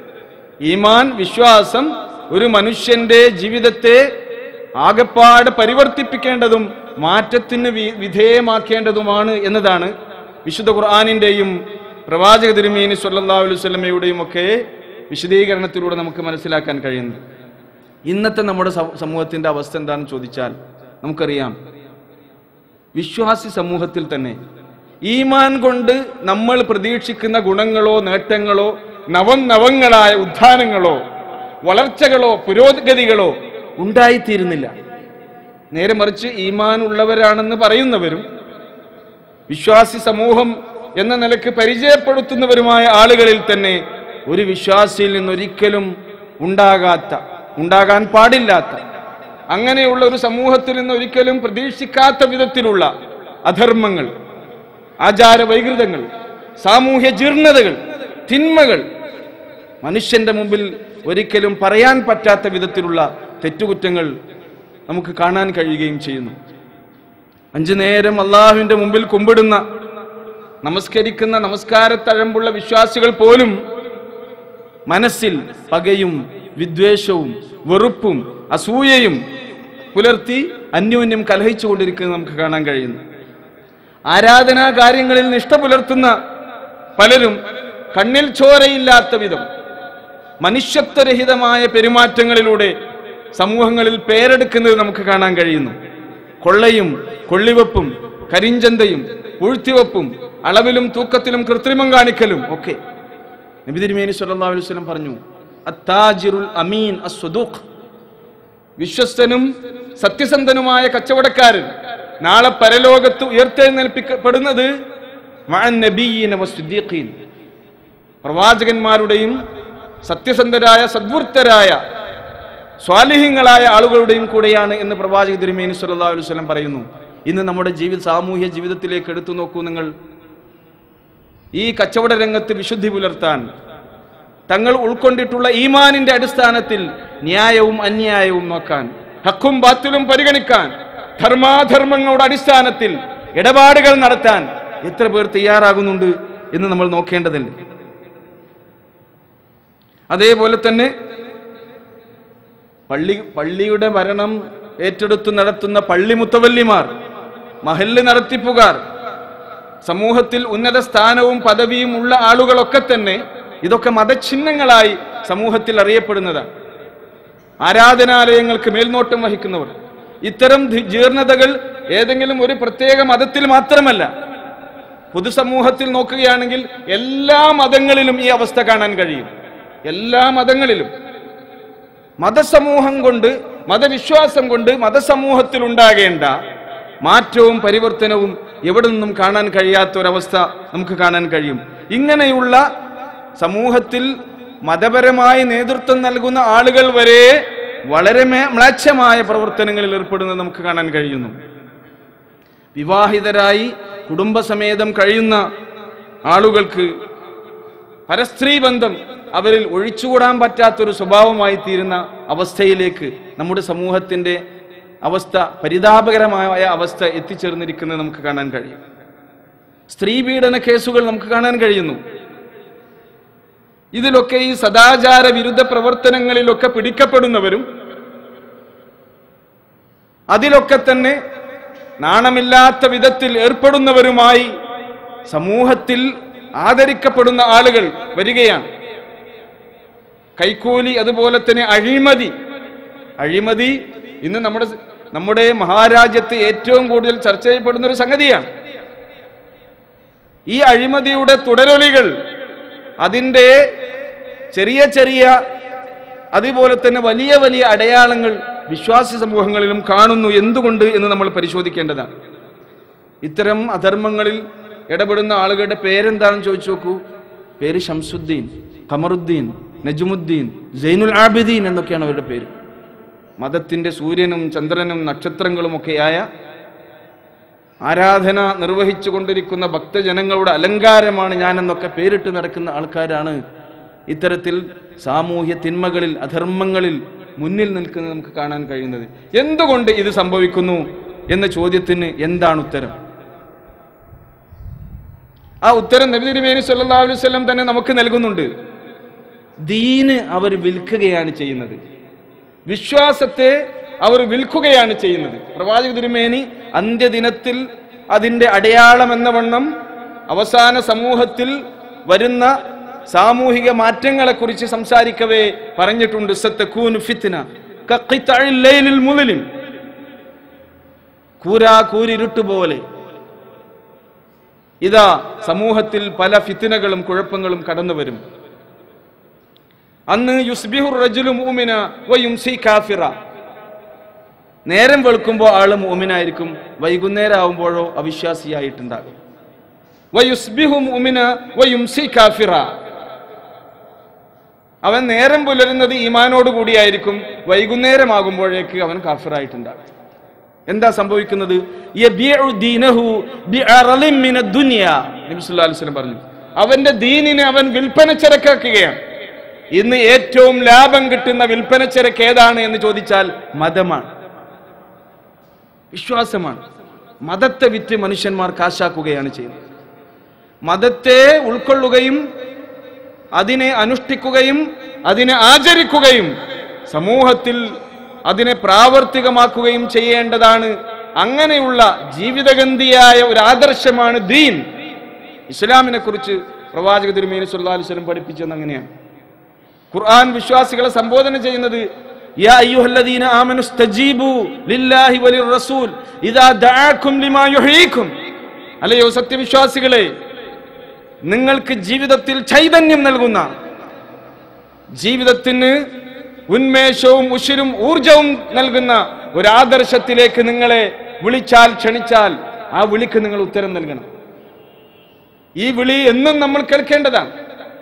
ഈമാൻ, വിശ്വാസം ഒരു മനുഷ്യന്റെ ജീവിതത്തെ ആകപ്പാട് പരിവർത്തിപ്പിക്കേണ്ടതും മാറ്റത്തിന് വിധേയമാക്കേണ്ടതുമാണ് എന്നതാണ് വിശുദ്ധ ഖുർആനിന്റെയും പ്രവാചക തിരുമേനി സ്വല്ലല്ലാഹു അലൈഹി വസല്ലമയുടെയും ഒക്കെ വിശദീകരണത്തിലൂടെ നമുക്ക് മനസ്സിലാക്കാൻ കഴിയുന്നത്. ഇന്നത്തെ നമ്മുടെ സമൂഹത്തിന്റെ അവസ്ഥ എന്താണെന്ന് ചോദിച്ചാൽ നമുക്കറിയാം, വിശ്വാസി സമൂഹത്തിൽ തന്നെ ഈമാൻ കൊണ്ട് നമ്മൾ പ്രതീക്ഷിക്കുന്ന ഗുണങ്ങളോ നേട്ടങ്ങളോ നവം നവങ്ങളായ ഉത്ഥാനങ്ങളോ വളർച്ചകളോ പുരോഗതികളോ ഉണ്ടായിത്തീരുന്നില്ല. നേരെ മറിച്ച് ഈമാൻ ഉള്ളവരാണെന്ന് പറയുന്നവരും വിശ്വാസി സമൂഹം എന്ന നിലക്ക് പരിചയപ്പെടുത്തുന്നവരുമായ ആളുകളിൽ തന്നെ ഒരു വിശ്വാസിയിൽ നിന്നൊരിക്കലും ഉണ്ടാകാത്ത, ഉണ്ടാകാൻ പാടില്ലാത്ത, അങ്ങനെയുള്ള ഒരു സമൂഹത്തിൽ നിന്ന് ഒരിക്കലും പ്രതീക്ഷിക്കാത്ത വിധത്തിലുള്ള അധർമ്മങ്ങൾ, ആചാര വൈകൃതങ്ങൾ, സാമൂഹ്യ ജീർണതകൾ, തിന്മകൾ മനുഷ്യന്റെ മുമ്പിൽ ഒരിക്കലും പറയാൻ പറ്റാത്ത വിധത്തിലുള്ള തെറ്റുകുറ്റങ്ങൾ നമുക്ക് കാണാൻ കഴിയുകയും ചെയ്യുന്നു. അഞ്ചു നേരം അള്ളാഹുവിന്റെ മുമ്പിൽ കുമ്പിടുന്ന, നമസ്കരിക്കുന്ന, നമസ്കാരത്തഴമ്പുള്ള വിശ്വാസികൾ പോലും മനസ്സിൽ പകയും വിദ്വേഷവും വെറുപ്പും അസൂയയും പുലർത്തി അന്യോന്യം കലഹിച്ചുകൊണ്ടിരിക്കുന്നത് നമുക്ക് കാണാൻ കഴിയുന്നു. ആരാധനാ കാര്യങ്ങളിൽ നിഷ്ഠ പുലർത്തുന്ന പലരും കണ്ണിൽ ചോരയില്ലാത്ത വിധം മനുഷ്യത്വരഹിതമായ പെരുമാറ്റങ്ങളിലൂടെ സമൂഹങ്ങളിൽ പേരെടുക്കുന്നത് നമുക്ക് കാണാൻ കഴിയുന്നു. കൊള്ളയും കൊള്ളിവെപ്പും കരിഞ്ചന്തയും പൂഴ്ത്തിവെപ്പും അളവിലും തൂക്കത്തിലും കൃത്രിമം കാണിക്കലും ഒക്കെ. നബി തിരുമേനി സ്വല്ലല്ലാഹു അലൈഹി വസല്ലം പറഞ്ഞു, അത്താജിറുൽ അമീൻ അസ്സദൂഖ്, വിശ്വസ്തനും സത്യസന്ധനുമായ കച്ചവടക്കാരൻ നാളെ പരലോകത്ത് ഉയർത്തെഴുന്നേൽപ്പിക്കപ്പെടുന്നത് മഅൻ നബിയ്യിന വസ്സിദ്ദീഖീൻ, പ്രവാചകന്മാരുടെയും സത്യസന്ധരായ സദ്വൃത്തരായ സ്വാലിഹീങ്ങളായ ആളുകളുടെയും കൂടെയാണ് എന്ന് പ്രവാചക തിരുമേനി സ്വല്ലല്ലാഹു അലൈഹി വസല്ലം പറയുന്നു. ഇന്ന് നമ്മുടെ ജീവിത സാമൂഹ്യ ജീവിതത്തിലേക്ക് എടുത്തു നോക്കൂ നിങ്ങൾ. ഈ കച്ചവട രംഗത്ത് വിശുദ്ധി പുലർത്താൻ തങ്ങൾ ഉൾക്കൊണ്ടിട്ടുള്ള ഈമാനിന്റെ അടിസ്ഥാനത്തിൽ ന്യായവും അന്യായവും നോക്കാൻ, ഹക്കും ബാത്തിലും പരിഗണിക്കാൻ, ധർമാധർമ്മങ്ങളുടെ അടിസ്ഥാനത്തിൽ ഇടപാടുകൾ നടത്താൻ എത്ര പേർ തയ്യാറാകുന്നുണ്ട് എന്ന് നമ്മൾ നോക്കേണ്ടതുണ്ട്. അതേപോലെ തന്നെ പള്ളി പള്ളിയുടെ ഭരണം ഏറ്റെടുത്തു നടത്തുന്ന പള്ളി മുത്തവല്ലിമാർ, മഹല്ല് നടത്തിപ്പുകാർ, സമൂഹത്തിൽ ഉന്നത സ്ഥാനവും പദവിയും ഉള്ള ആളുകളൊക്കെ തന്നെ ഇതൊക്കെ മതചിഹ്നങ്ങളായി സമൂഹത്തിൽ അറിയപ്പെടുന്നതാണ്. ആരാധനാലയങ്ങൾക്ക് മേൽനോട്ടം വഹിക്കുന്നവർ, ഇത്തരം ജീർണതകൾ ഏതെങ്കിലും ഒരു പ്രത്യേക മതത്തിൽ മാത്രമല്ല, പൊതുസമൂഹത്തിൽ നോക്കുകയാണെങ്കിൽ എല്ലാ മതങ്ങളിലും ഈ അവസ്ഥ കാണാൻ കഴിയും. എല്ലാ മതങ്ങളിലും മതസമൂഹം കൊണ്ട്, മതവിശ്വാസം കൊണ്ട് മതസമൂഹത്തിൽ ഉണ്ടാകേണ്ട മാറ്റവും പരിവർത്തനവും എവിടെ നിന്നും കാണാൻ കഴിയാത്ത ഒരവസ്ഥ നമുക്ക് കാണാൻ കഴിയും. ഇങ്ങനെയുള്ള സമൂഹത്തിൽ മതപരമായി നേതൃത്വം നൽകുന്ന ആളുകൾ വരെ വളരെ മ്ലേച്ഛമായ പ്രവർത്തനങ്ങളിൽ ഏർപ്പെടുന്നത് നമുക്ക് കാണാൻ കഴിയുന്നു. വിവാഹിതരായി കുടുംബസമേതം കഴിയുന്ന ആളുകൾക്ക് പരസ്ത്രീ ബന്ധം അവരിൽ ഒഴിച്ചുകൂടാൻ പറ്റാത്തൊരു സ്വഭാവമായി തീരുന്ന അവസ്ഥയിലേക്ക് നമ്മുടെ സമൂഹത്തിന്റെ അവസ്ഥ, പരിതാപകരമായ അവസ്ഥ എത്തിച്ചേർന്നിരിക്കുന്നത് നമുക്ക് കാണാൻ കഴിയും. സ്ത്രീ പീഡന കേസുകൾ നമുക്ക് കാണാൻ കഴിയുന്നു. ഇതിലൊക്കെ ഈ സദാചാര വിരുദ്ധ പ്രവർത്തനങ്ങളിലൊക്കെ പിടിക്കപ്പെടുന്നവരും അതിലൊക്കെ തന്നെ നാണമില്ലാത്ത വിധത്തിൽ ഏർപ്പെടുന്നവരുമായി സമൂഹത്തിൽ ആദരിക്കപ്പെടുന്ന ആളുകൾ വരികയാണ്. കൈക്കൂലി, അതുപോലെ തന്നെ അഴിമതി. അഴിമതി ഇന്ന് നമ്മുടെ നമ്മുടെ മഹാരാജ്യത്ത് ഏറ്റവും കൂടുതൽ ചർച്ച ചെയ്യപ്പെടുന്ന ഒരു സംഗതിയാണ്. ഈ അഴിമതിയുടെ തുടരൊലികൾ, അതിൻ്റെ ചെറിയ ചെറിയ അതുപോലെ തന്നെ വലിയ വലിയ അടയാളങ്ങൾ വിശ്വാസി സമൂഹങ്ങളിലും കാണുന്നു. എന്തുകൊണ്ട് എന്ന് നമ്മൾ പരിശോധിക്കേണ്ടതാണ്. ഇത്തരം അധർമ്മങ്ങളിൽ ഇടപെടുന്ന ആളുകളുടെ പേരെന്താണെന്ന് ചോദിച്ചു നോക്കൂ. പേര് ഷംസുദ്ദീൻ, ഖമറുദ്ദീൻ, നജ്മുദ്ദീൻ, സൈനുൽ ആബിദീൻ എന്നൊക്കെയാണ് അവരുടെ പേര്. മതത്തിന്റെ സൂര്യനും ചന്ദ്രനും നക്ഷത്രങ്ങളുമൊക്കെയായ ആരാധന നിർവഹിച്ചു കൊണ്ടിരിക്കുന്ന ഭക്തജനങ്ങളുടെ അലങ്കാരമാണ് ഞാനെന്നൊക്കെ പേരിട്ട് നടക്കുന്ന ആൾക്കാരാണ് ഇത്തരത്തിൽ സാമൂഹ്യ തിന്മകളിൽ, അധർമ്മങ്ങളിൽ മുന്നിൽ നിൽക്കുന്നത് നമുക്ക് കാണാൻ കഴിയുന്നത്. എന്തുകൊണ്ട് ഇത് സംഭവിക്കുന്നു എന്ന ചോദ്യത്തിന് എന്താണ് ഉത്തരം? ആ ഉത്തരം നബി തിരുമേനി സല്ലല്ലാഹു അലൈഹി വസല്ലം തന്നെ നമുക്ക് നൽകുന്നുണ്ട്. ദീന് അവർ വിൽക്കുകയാണ് ചെയ്യുന്നത്, വിശ്വാസത്തെ അവർ വിൽക്കുകയാണ് ചെയ്യുന്നത്. പ്രവാചക തിരുമേനി അന്ത്യദിനത്തിൽ അതിന്റെ അടയാളം എന്ന വണ്ണം അവസാന സമൂഹത്തിൽ വരുന്ന സാമൂഹിക മാറ്റങ്ങളെ കുറിച്ച് സംസാരിക്കവേ പറഞ്ഞിട്ടുണ്ട്, സത്തകൂനു ഫിത്ന കഖിതഇൽ ലൈലിൽ മുദ്ലിം, കൂരാ കൂരിരുട്ട് പോലെ ഇതാ സമൂഹത്തിൽ പല ഫിത്നകളും കുഴപ്പങ്ങളും കടന്നു വരും. അന്ന് യുസ്ബിഹുർ റജുലു മുഅ്മിന വയുംസി കാഫിറ, നേരം വെളുക്കുമ്പോൾ ആള് മുഅ്മിനായിരിക്കും, വൈകുന്നേരം ആവുമ്പോഴോ അവിശ്വാസിയായിട്ടുണ്ടാകും. വയുസ്ബിഹു മുഅ്മിന വയുംസി കാഫിറ, അവൻ നേരം പുലരുന്നത് ഈമാനോട് കൂടിയായിരിക്കും, വൈകുന്നേരം ആകുമ്പോഴേക്ക് അവൻ കാഫിറായിട്ടുണ്ടാകും. എന്താ സംഭവിക്കുന്നത്? യബിഉ ദീനഹു ബിഅറളിൻ മിനദ് ദുനിയ, നബി സല്ലല്ലാഹു അലൈഹി വസല്ലം പറഞ്ഞു, അവന്റെ ദീനിനെ അവൻ വിൽപ്പന ചരക്കാക്കുകയാണ്. ഇന്ന് ഏറ്റവും ലാഭം കിട്ടുന്ന വിൽപ്പന ചരക്ക് ഏതാണ് എന്ന് ചോദിച്ചാൽ മതമാണ്, വിശ്വാസമാണ്. മതത്തെ വിറ്റ് മനുഷ്യന്മാർ കാശാക്കുകയാണ് ചെയ്യുന്നത്. മതത്തെ ഉൾക്കൊള്ളുകയും അതിനെ അനുഷ്ഠിക്കുകയും അതിനെ ആചരിക്കുകയും സമൂഹത്തിൽ അതിനെ പ്രാവർത്തികമാക്കുകയും ചെയ്യേണ്ടതാണ്. അങ്ങനെയുള്ള ജീവിതഗന്ധിയായ ഒരു ആദർശമാണ് ദീൻ. ഇസ്ലാമിനെ കുറിച്ച് പ്രവാചക തിരുമേനി സല്ലല്ലാഹു അലൈഹി വസല്ലം പഠിപ്പിച്ചത് അങ്ങനെയാണ്. ഖുർആൻ വിശ്വാസികളെ സംബോധന ചെയ്യുന്നത് യാ അയ്യുഹല്ലദീന ആമനു സ്തജീബു ലില്ലാഹി വലിർ റസൂൽ ഇദാ ദഅഅകും ലിമാ യുഹീകും, അല്ലയോ സത്യവിശ്വാസികളെ, നിങ്ങൾക്ക് ജീവിതത്തിൽ ചൈതന്യം നൽകുന്ന, ജീവിതത്തിന് ഉന്മേഷവും ഉശിരും ഊർജവും നൽകുന്ന ഒരു ആദർശത്തിലേക്ക് നിങ്ങളെ വിളിച്ചാൽ ക്ഷണിച്ചാൽ ആ വിളിക്ക് നിങ്ങൾ ഉത്തരം നൽകണം. ഈ വിളി എന്നും നമ്മൾ കേൾക്കേണ്ടതാണ്.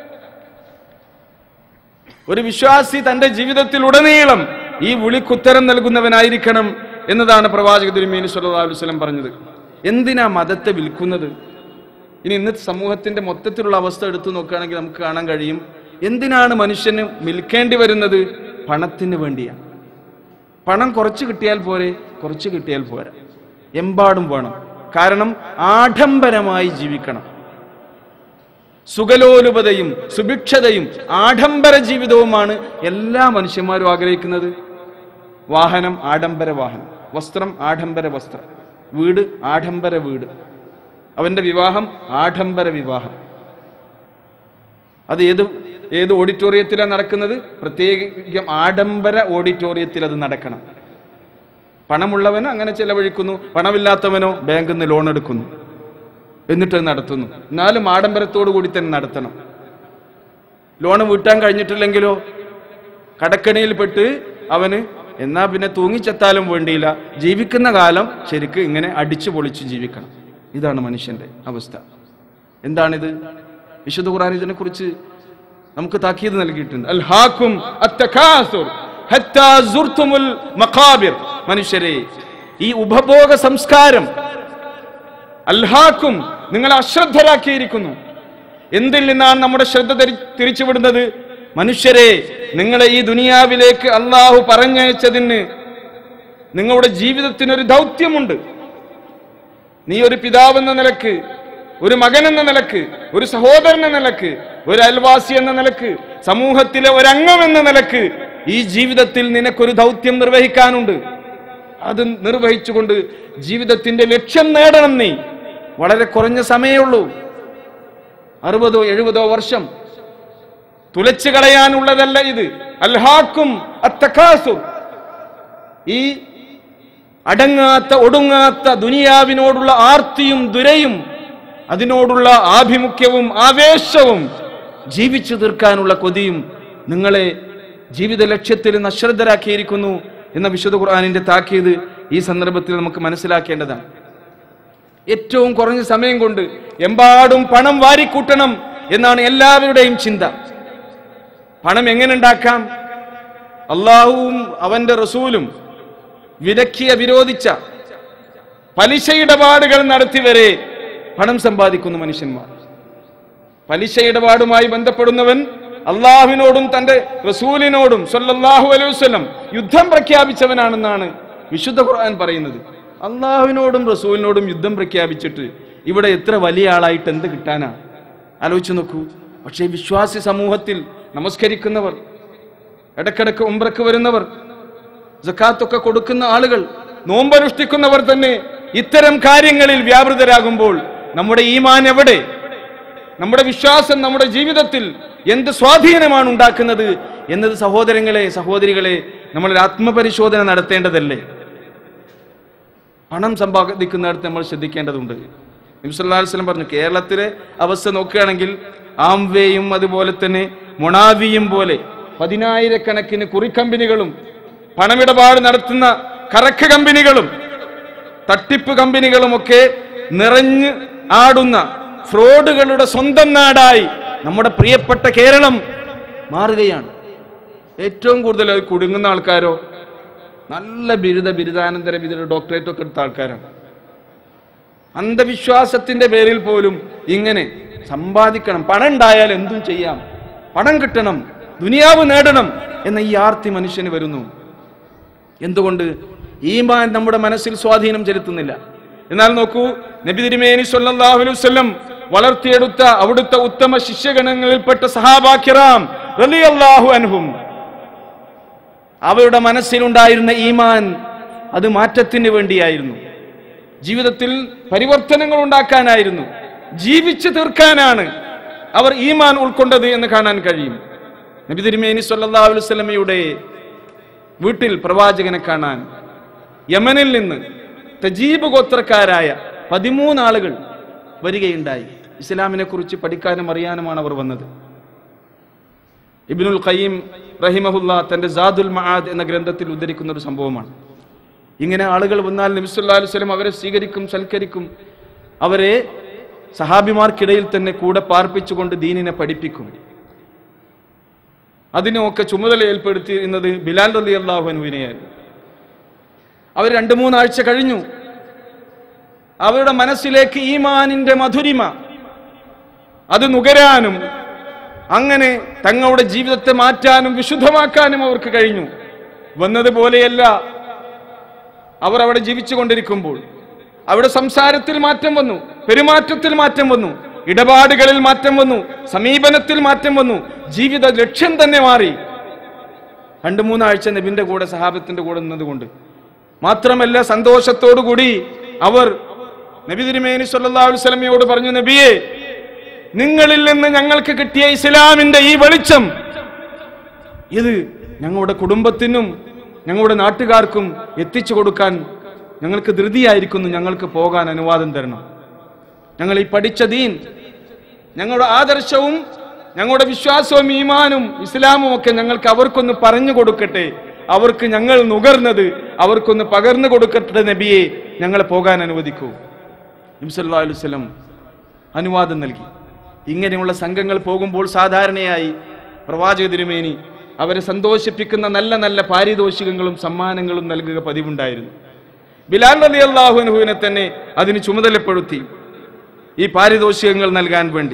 ഒരു വിശ്വാസി തന്റെ ജീവിതത്തിൽ ഉടനീളം ഈ വിളിക്ക് ഉത്തരം നൽകുന്നവനായിരിക്കണം എന്നതാണ് പ്രവാചക തിരുമേനി സല്ലല്ലാഹു അലൈഹി വസല്ലം പറഞ്ഞത്. എന്തിനാ മതത്തെ വിൽക്കുന്നത്? ഇനി ഇന്നത്തെ സമൂഹത്തിന്റെ മൊത്തത്തിലുള്ള അവസ്ഥ എടുത്തു നോക്കുകയാണെങ്കിൽ നമുക്ക് കാണാൻ കഴിയും, എന്തിനാണ് മനുഷ്യന് വിൽക്കേണ്ടി വരുന്നത്? പണത്തിന് വേണ്ടിയാണ്. പണം കുറച്ച് കിട്ടിയാൽ പോരെ, കുറച്ച് കിട്ടിയാൽ പോരാ, എമ്പാടും വേണം. കാരണം ആഡംബരമായി ജീവിക്കണം. സുഖലോലുപതയും സുഭിക്ഷതയും ആഡംബര ജീവിതവുമാണ് എല്ലാ മനുഷ്യന്മാരും ആഗ്രഹിക്കുന്നത്. വാഹനം ആഡംബര വാഹനം, വസ്ത്രം ആഡംബര വസ്ത്രം, വീട് ആഡംബര വീട്, അവന്റെ വിവാഹം ആഡംബര വിവാഹം. അത് ഏത് ഏത് ഓഡിറ്റോറിയത്തിലാണ് നടക്കുന്നത്? പ്രത്യേകം ആഡംബര ഓഡിറ്റോറിയത്തിൽ അത് നടക്കണം. പണമുള്ളവനോ അങ്ങനെ ചെലവഴിക്കുന്നു, പണമില്ലാത്തവനോ ബാങ്കിൽ നിന്ന് ലോൺ എടുക്കുന്നു, എന്നിട്ട് നടത്തുന്നു. എന്നാലും ആഡംബരത്തോടു കൂടി തന്നെ നടത്തണം. ലോണ് വീട്ടാൻ കഴിഞ്ഞിട്ടില്ലെങ്കിലോ കടക്കണിയിൽപ്പെട്ട് അവന് എന്നാ പിന്നെ തൂങ്ങിച്ചെത്താലും വേണ്ടിയില്ല, ജീവിക്കുന്ന കാലം ശരിക്ക് ഇങ്ങനെ അടിച്ചു പൊളിച്ച് ജീവിക്കണം. ഇതാണ് മനുഷ്യന്റെ അവസ്ഥ. എന്താണിത്? വിശുദ്ധ ഖുർആൻ ഇതിനെ കുറിച്ച് നമുക്ക് താക്കീത് നൽകിയിട്ടുണ്ട്. അൽഹാക്കും അത്തകാസുർ ഹത്താ സുർതുമുൽ മഖാബിർ. മനുഷ്യരെ, ഈ ഉപഭോഗ സംസ്കാരം അൽഹാക്കും നിങ്ങളെ അശ്രദ്ധരാക്കിയിരിക്കുന്നു. എന്തിൽ നിന്നാണ് നമ്മുടെ ശ്രദ്ധ തിരിച്ചുവിടുന്നത്? മനുഷ്യരെ, നിങ്ങളെ ഈ ദുനിയാവിലേക്ക് അള്ളാഹു പറഞ്ഞയച്ചതിന് നിങ്ങളുടെ ജീവിതത്തിനൊരു ദൗത്യമുണ്ട്. നീ ഒരു പിതാവെന്ന നിലക്ക്, ഒരു മകൻ എന്ന നിലക്ക്, ഒരു സഹോദരൻ എന്ന നിലക്ക്, ഒരു അയൽവാസി എന്ന നിലക്ക്, സമൂഹത്തിലെ ഒരംഗം എന്ന നിലക്ക് ഈ ജീവിതത്തിൽ നിനക്കൊരു ദൗത്യം നിർവഹിക്കാനുണ്ട്. അത് നിർവഹിച്ചുകൊണ്ട് ജീവിതത്തിന്റെ ലക്ഷ്യം നേടണം. നീ വളരെ കുറഞ്ഞ സമയമേ ഉള്ളൂ, അറുപതോ എഴുപതോ വർഷം. തുലച്ചു കളയാനുള്ളതല്ല ഇത്. അൽഹാക്കും അത്തകാസുർ, ഈ അടങ്ങാത്ത ഒടുങ്ങാത്ത ദുനിയാവിനോടുള്ള ആർത്തിയും ദുരയും അതിനോടുള്ള ആഭിമുഖ്യവും ആവേശവും ജീവിച്ചു തീർക്കാനുള്ള കൊതിയും നിങ്ങളെ ജീവിത ലക്ഷ്യത്തിൽ നശ്രദ്ധരാക്കിയിരിക്കുന്നു എന്ന വിശുദ്ധ ഖുർആനിന്റെ താക്കീത് ഈ സന്ദർഭത്തിൽ നമുക്ക് മനസ്സിലാക്കേണ്ടതാണ്. ഏറ്റവും കുറഞ്ഞ സമയം കൊണ്ട് എമ്പാടും പണം വാരിക്കൂട്ടണം എന്നാണ് എല്ലാവരുടെയും ചിന്ത. പണം എങ്ങനെ ഉണ്ടാക്കാം? അള്ളാഹുവും അവന്റെ റസൂലും വിലക്കിയ വിരോധിച്ച പലിശ ഇടപാടുകൾ നടത്തിവരെ പണം സമ്പാദിക്കുന്നു മനുഷ്യന്മാർ. പലിശ ഇടപാടുമായി ബന്ധപ്പെടുന്നവൻ അള്ളാഹുവിനോടും തന്റെ റസൂലിനോടും സല്ലല്ലാഹു അലൈഹി വസല്ലം യുദ്ധം പ്രഖ്യാപിച്ചവനാണെന്നാണ് വിശുദ്ധ ഖുർആൻ പറയുന്നത്. അള്ളാഹുവിനോടും റസൂലിനോടും യുദ്ധം പ്രഖ്യാപിച്ചിട്ട് ഇവിടെ എത്ര വലിയ ആളായിട്ട് എന്ത് കിട്ടാനാ? ആലോചിച്ച് നോക്കൂ. പക്ഷേ വിശ്വാസി സമൂഹത്തിൽ നമസ്കരിക്കുന്നവർ, ഇടക്കിടക്ക് ഉംറക്ക് വരുന്നവർ, സക്കാത്തൊക്കെ കൊടുക്കുന്ന ആളുകൾ, നോമ്പനുഷ്ഠിക്കുന്നവർ തന്നെ ഇത്തരം കാര്യങ്ങളിൽ വ്യാപൃതരാകുമ്പോൾ നമ്മുടെ ഈമാൻ എവിടെ? നമ്മുടെ വിശ്വാസം നമ്മുടെ ജീവിതത്തിൽ എന്ത് സ്വാധീനമാണ് ഉണ്ടാക്കുന്നത് എന്നത് സഹോദരങ്ങളെ, സഹോദരികളെ, നമ്മളൊരു ആത്മപരിശോധന നടത്തേണ്ടതല്ലേ? പണം സമ്പാദിക്കുന്നിടത്ത് നമ്മൾ ശ്രദ്ധിക്കേണ്ടതുണ്ട്. നബി സല്ലല്ലാഹു അലൈഹി വസല്ലം പറഞ്ഞു, കേരളത്തിലെ അവസ്ഥ നോക്കുകയാണെങ്കിൽ ആംവേയും അതുപോലെ തന്നെ മൊണാവിയും പോലെ പതിനായിരക്കണക്കിന് കുറിക്കമ്പനികളും പണമിടപാട് നടത്തുന്ന കറക്ക് കമ്പനികളും തട്ടിപ്പ് കമ്പനികളും ഒക്കെ നിറഞ്ഞ് ആടുന്ന ഫ്രോഡുകളുടെ സ്വന്തം നാടായി നമ്മുടെ പ്രിയപ്പെട്ട കേരളം മാറുകയാണ്. ഏറ്റവും കൂടുതൽ അത് കുടുങ്ങുന്ന ആൾക്കാരോ നല്ല ബിരുദ ബിരുദാനന്തര ബിരുദ ഡോക്ടറേറ്റ് ഒക്കെ എടുത്ത ആൾക്കാരാണ്. അന്ധവിശ്വാസത്തിന്റെ പേരിൽ പോലും ഇങ്ങനെ സമ്പാദിക്കണം, പണം ഉണ്ടായാൽ എന്തും ചെയ്യാം, പണം കിട്ടണം, ദുനിയാവ് നേടണം എന്ന ഈ ആർത്തി മനുഷ്യന് വരുന്നു. എന്തുകൊണ്ട്? ഈമാൻ നമ്മുടെ മനസ്സിൽ സ്വാധീനം ചെലുത്തുന്നില്ല. എന്നാൽ നോക്കൂ, നബി തിരുമേനി സ്വല്ലല്ലാഹു അലൈഹി വസല്ലം വളർത്തിയെടുത്ത അവിടുത്തെ ഉത്തമ ശിഷ്യഗണങ്ങളിൽപ്പെട്ട സഹാബാ കിറാം റളിയല്ലാഹു അൻഹും, അവരുടെ മനസ്സിലുണ്ടായിരുന്ന ഈമാൻ അത് മാറ്റത്തിന് വേണ്ടിയായിരുന്നു, ജീവിതത്തിൽ പരിവർത്തനങ്ങൾ ഉണ്ടാക്കാനായിരുന്നു, ജീവിച്ചു തീർക്കാനാണ് അവർ ഈമാൻ ഉൾക്കൊണ്ടത് എന്ന് കാണാൻ കഴിയും. നബി തിരുമേനി സ്വല്ലല്ലാഹു അലൈഹി വസല്ലമയുടെ വീട്ടിൽ പ്രവാചകനെ കാണാൻ യമനിൽ നിന്ന് തജീബ് ഗോത്രക്കാരായ പതിമൂന്ന് ആളുകൾ വരികയുണ്ടായി. ഇസ്ലാമിനെ കുറിച്ച് പഠിക്കാനും അറിയാനുമാണ് അവർ വന്നത്. ഇബ്നുൽ ഖയ്യിം റഹിമഹുല്ലാ തന്റെ സാദുൽ മആദ് എന്ന ഗ്രന്ഥത്തിൽ ഉദ്ധരിക്കുന്ന ഒരു സംഭവമാണ്. ഇങ്ങനെ ആളുകൾ വന്നാൽ നബി സല്ലല്ലാഹു അലൈഹി വസല്ലം അവരെ സ്വീകരിക്കും, സൽക്കരിക്കും, അവരെ സഹാബിമാർക്കിടയിൽ തന്നെ കൂടെ പാർപ്പിച്ചുകൊണ്ട് ദീനിനെ പഠിപ്പിക്കും. അതിനൊക്കെ ചുമതല ഏർപ്പെടുത്തിയിരുന്നത് ബിലാൽ റളിയല്ലാഹു അൻഹുവിനെയായിരുന്നു. അവർ രണ്ടു മൂന്നാഴ്ച കഴിഞ്ഞു. അവരുടെ മനസ്സിലേക്ക് ഈമാനിന്റെ മധുരിമ അത് നുകരാനും അങ്ങനെ തങ്ങളുടെ ജീവിതത്തെ മാറ്റാനും വിശുദ്ധമാക്കാനും അവർക്ക് കഴിഞ്ഞു. വന്നതുപോലെയല്ല അവർ അവിടെ ജീവിച്ചു കൊണ്ടിരിക്കുമ്പോൾ അവിടെ സംസാരത്തിൽ മാറ്റം വന്നു, പെരുമാറ്റത്തിൽ മാറ്റം വന്നു, ഇടപാടുകളിൽ മാറ്റം വന്നു, സമീപനത്തിൽ മാറ്റം വന്നു, ജീവിത ലക്ഷ്യം തന്നെ മാറി. രണ്ടു മൂന്നാഴ്ച നബിന്റെ കൂടെ സഹാബത്തിന്റെ കൂടെ നിന്നതുകൊണ്ട് മാത്രമല്ല, സന്തോഷത്തോടുകൂടി അവർ നബി തിരുമേനി സ്വല്ലല്ലാഹു അലൈഹി വസല്ലമയോട് പറഞ്ഞു, നബിയെ, നിങ്ങളിൽ നിന്ന് ഞങ്ങൾക്ക് കിട്ടിയ ഇസ്ലാമിന്റെ ഈ വെളിച്ചം ഇത് ഞങ്ങളുടെ കുടുംബത്തിനും ഞങ്ങളുടെ നാട്ടുകാർക്കും എത്തിച്ചു കൊടുക്കാൻ ഞങ്ങൾക്ക് ധൃതിയായിരിക്കുന്നു, ഞങ്ങൾക്ക് പോകാൻ അനുവാദം തരണം. ഞങ്ങൾ ഈ പഠിച്ച ദീൻ, ഞങ്ങളുടെ ആദർശവും ഞങ്ങളുടെ വിശ്വാസവും ഈമാനും ഇസ്ലാമും ഒക്കെ ഞങ്ങൾക്ക് അവർക്കൊന്ന് പറഞ്ഞു കൊടുക്കട്ടെ, അവർക്ക് ഞങ്ങൾ നുകർന്നത് അവർക്കൊന്ന് പകർന്നു കൊടുക്കട്ടെ നബിയെ, ഞങ്ങളെ പോകാൻ അനുവദിക്കൂ. നബി സല്ലല്ലാഹു അലൈഹി വസല്ലം അനുവാദം നൽകി. ഇങ്ങനെയുള്ള സംഘങ്ങൾ പോകുമ്പോൾ സാധാരണയായി പ്രവാചക തിരുമേനി അവരെ സന്തോഷിപ്പിക്കുന്ന നല്ല നല്ല പാരിതോഷികങ്ങളും സമ്മാനങ്ങളും നൽകുക പതിവുണ്ടായിരുന്നു. ബിലാൽ റളിയല്ലാഹു അൻഹുവിനെ തന്നെ അതിന് ചുമതലപ്പെടുത്തി ഈ പാരിതോഷികങ്ങൾ നൽകാൻ വേണ്ടി.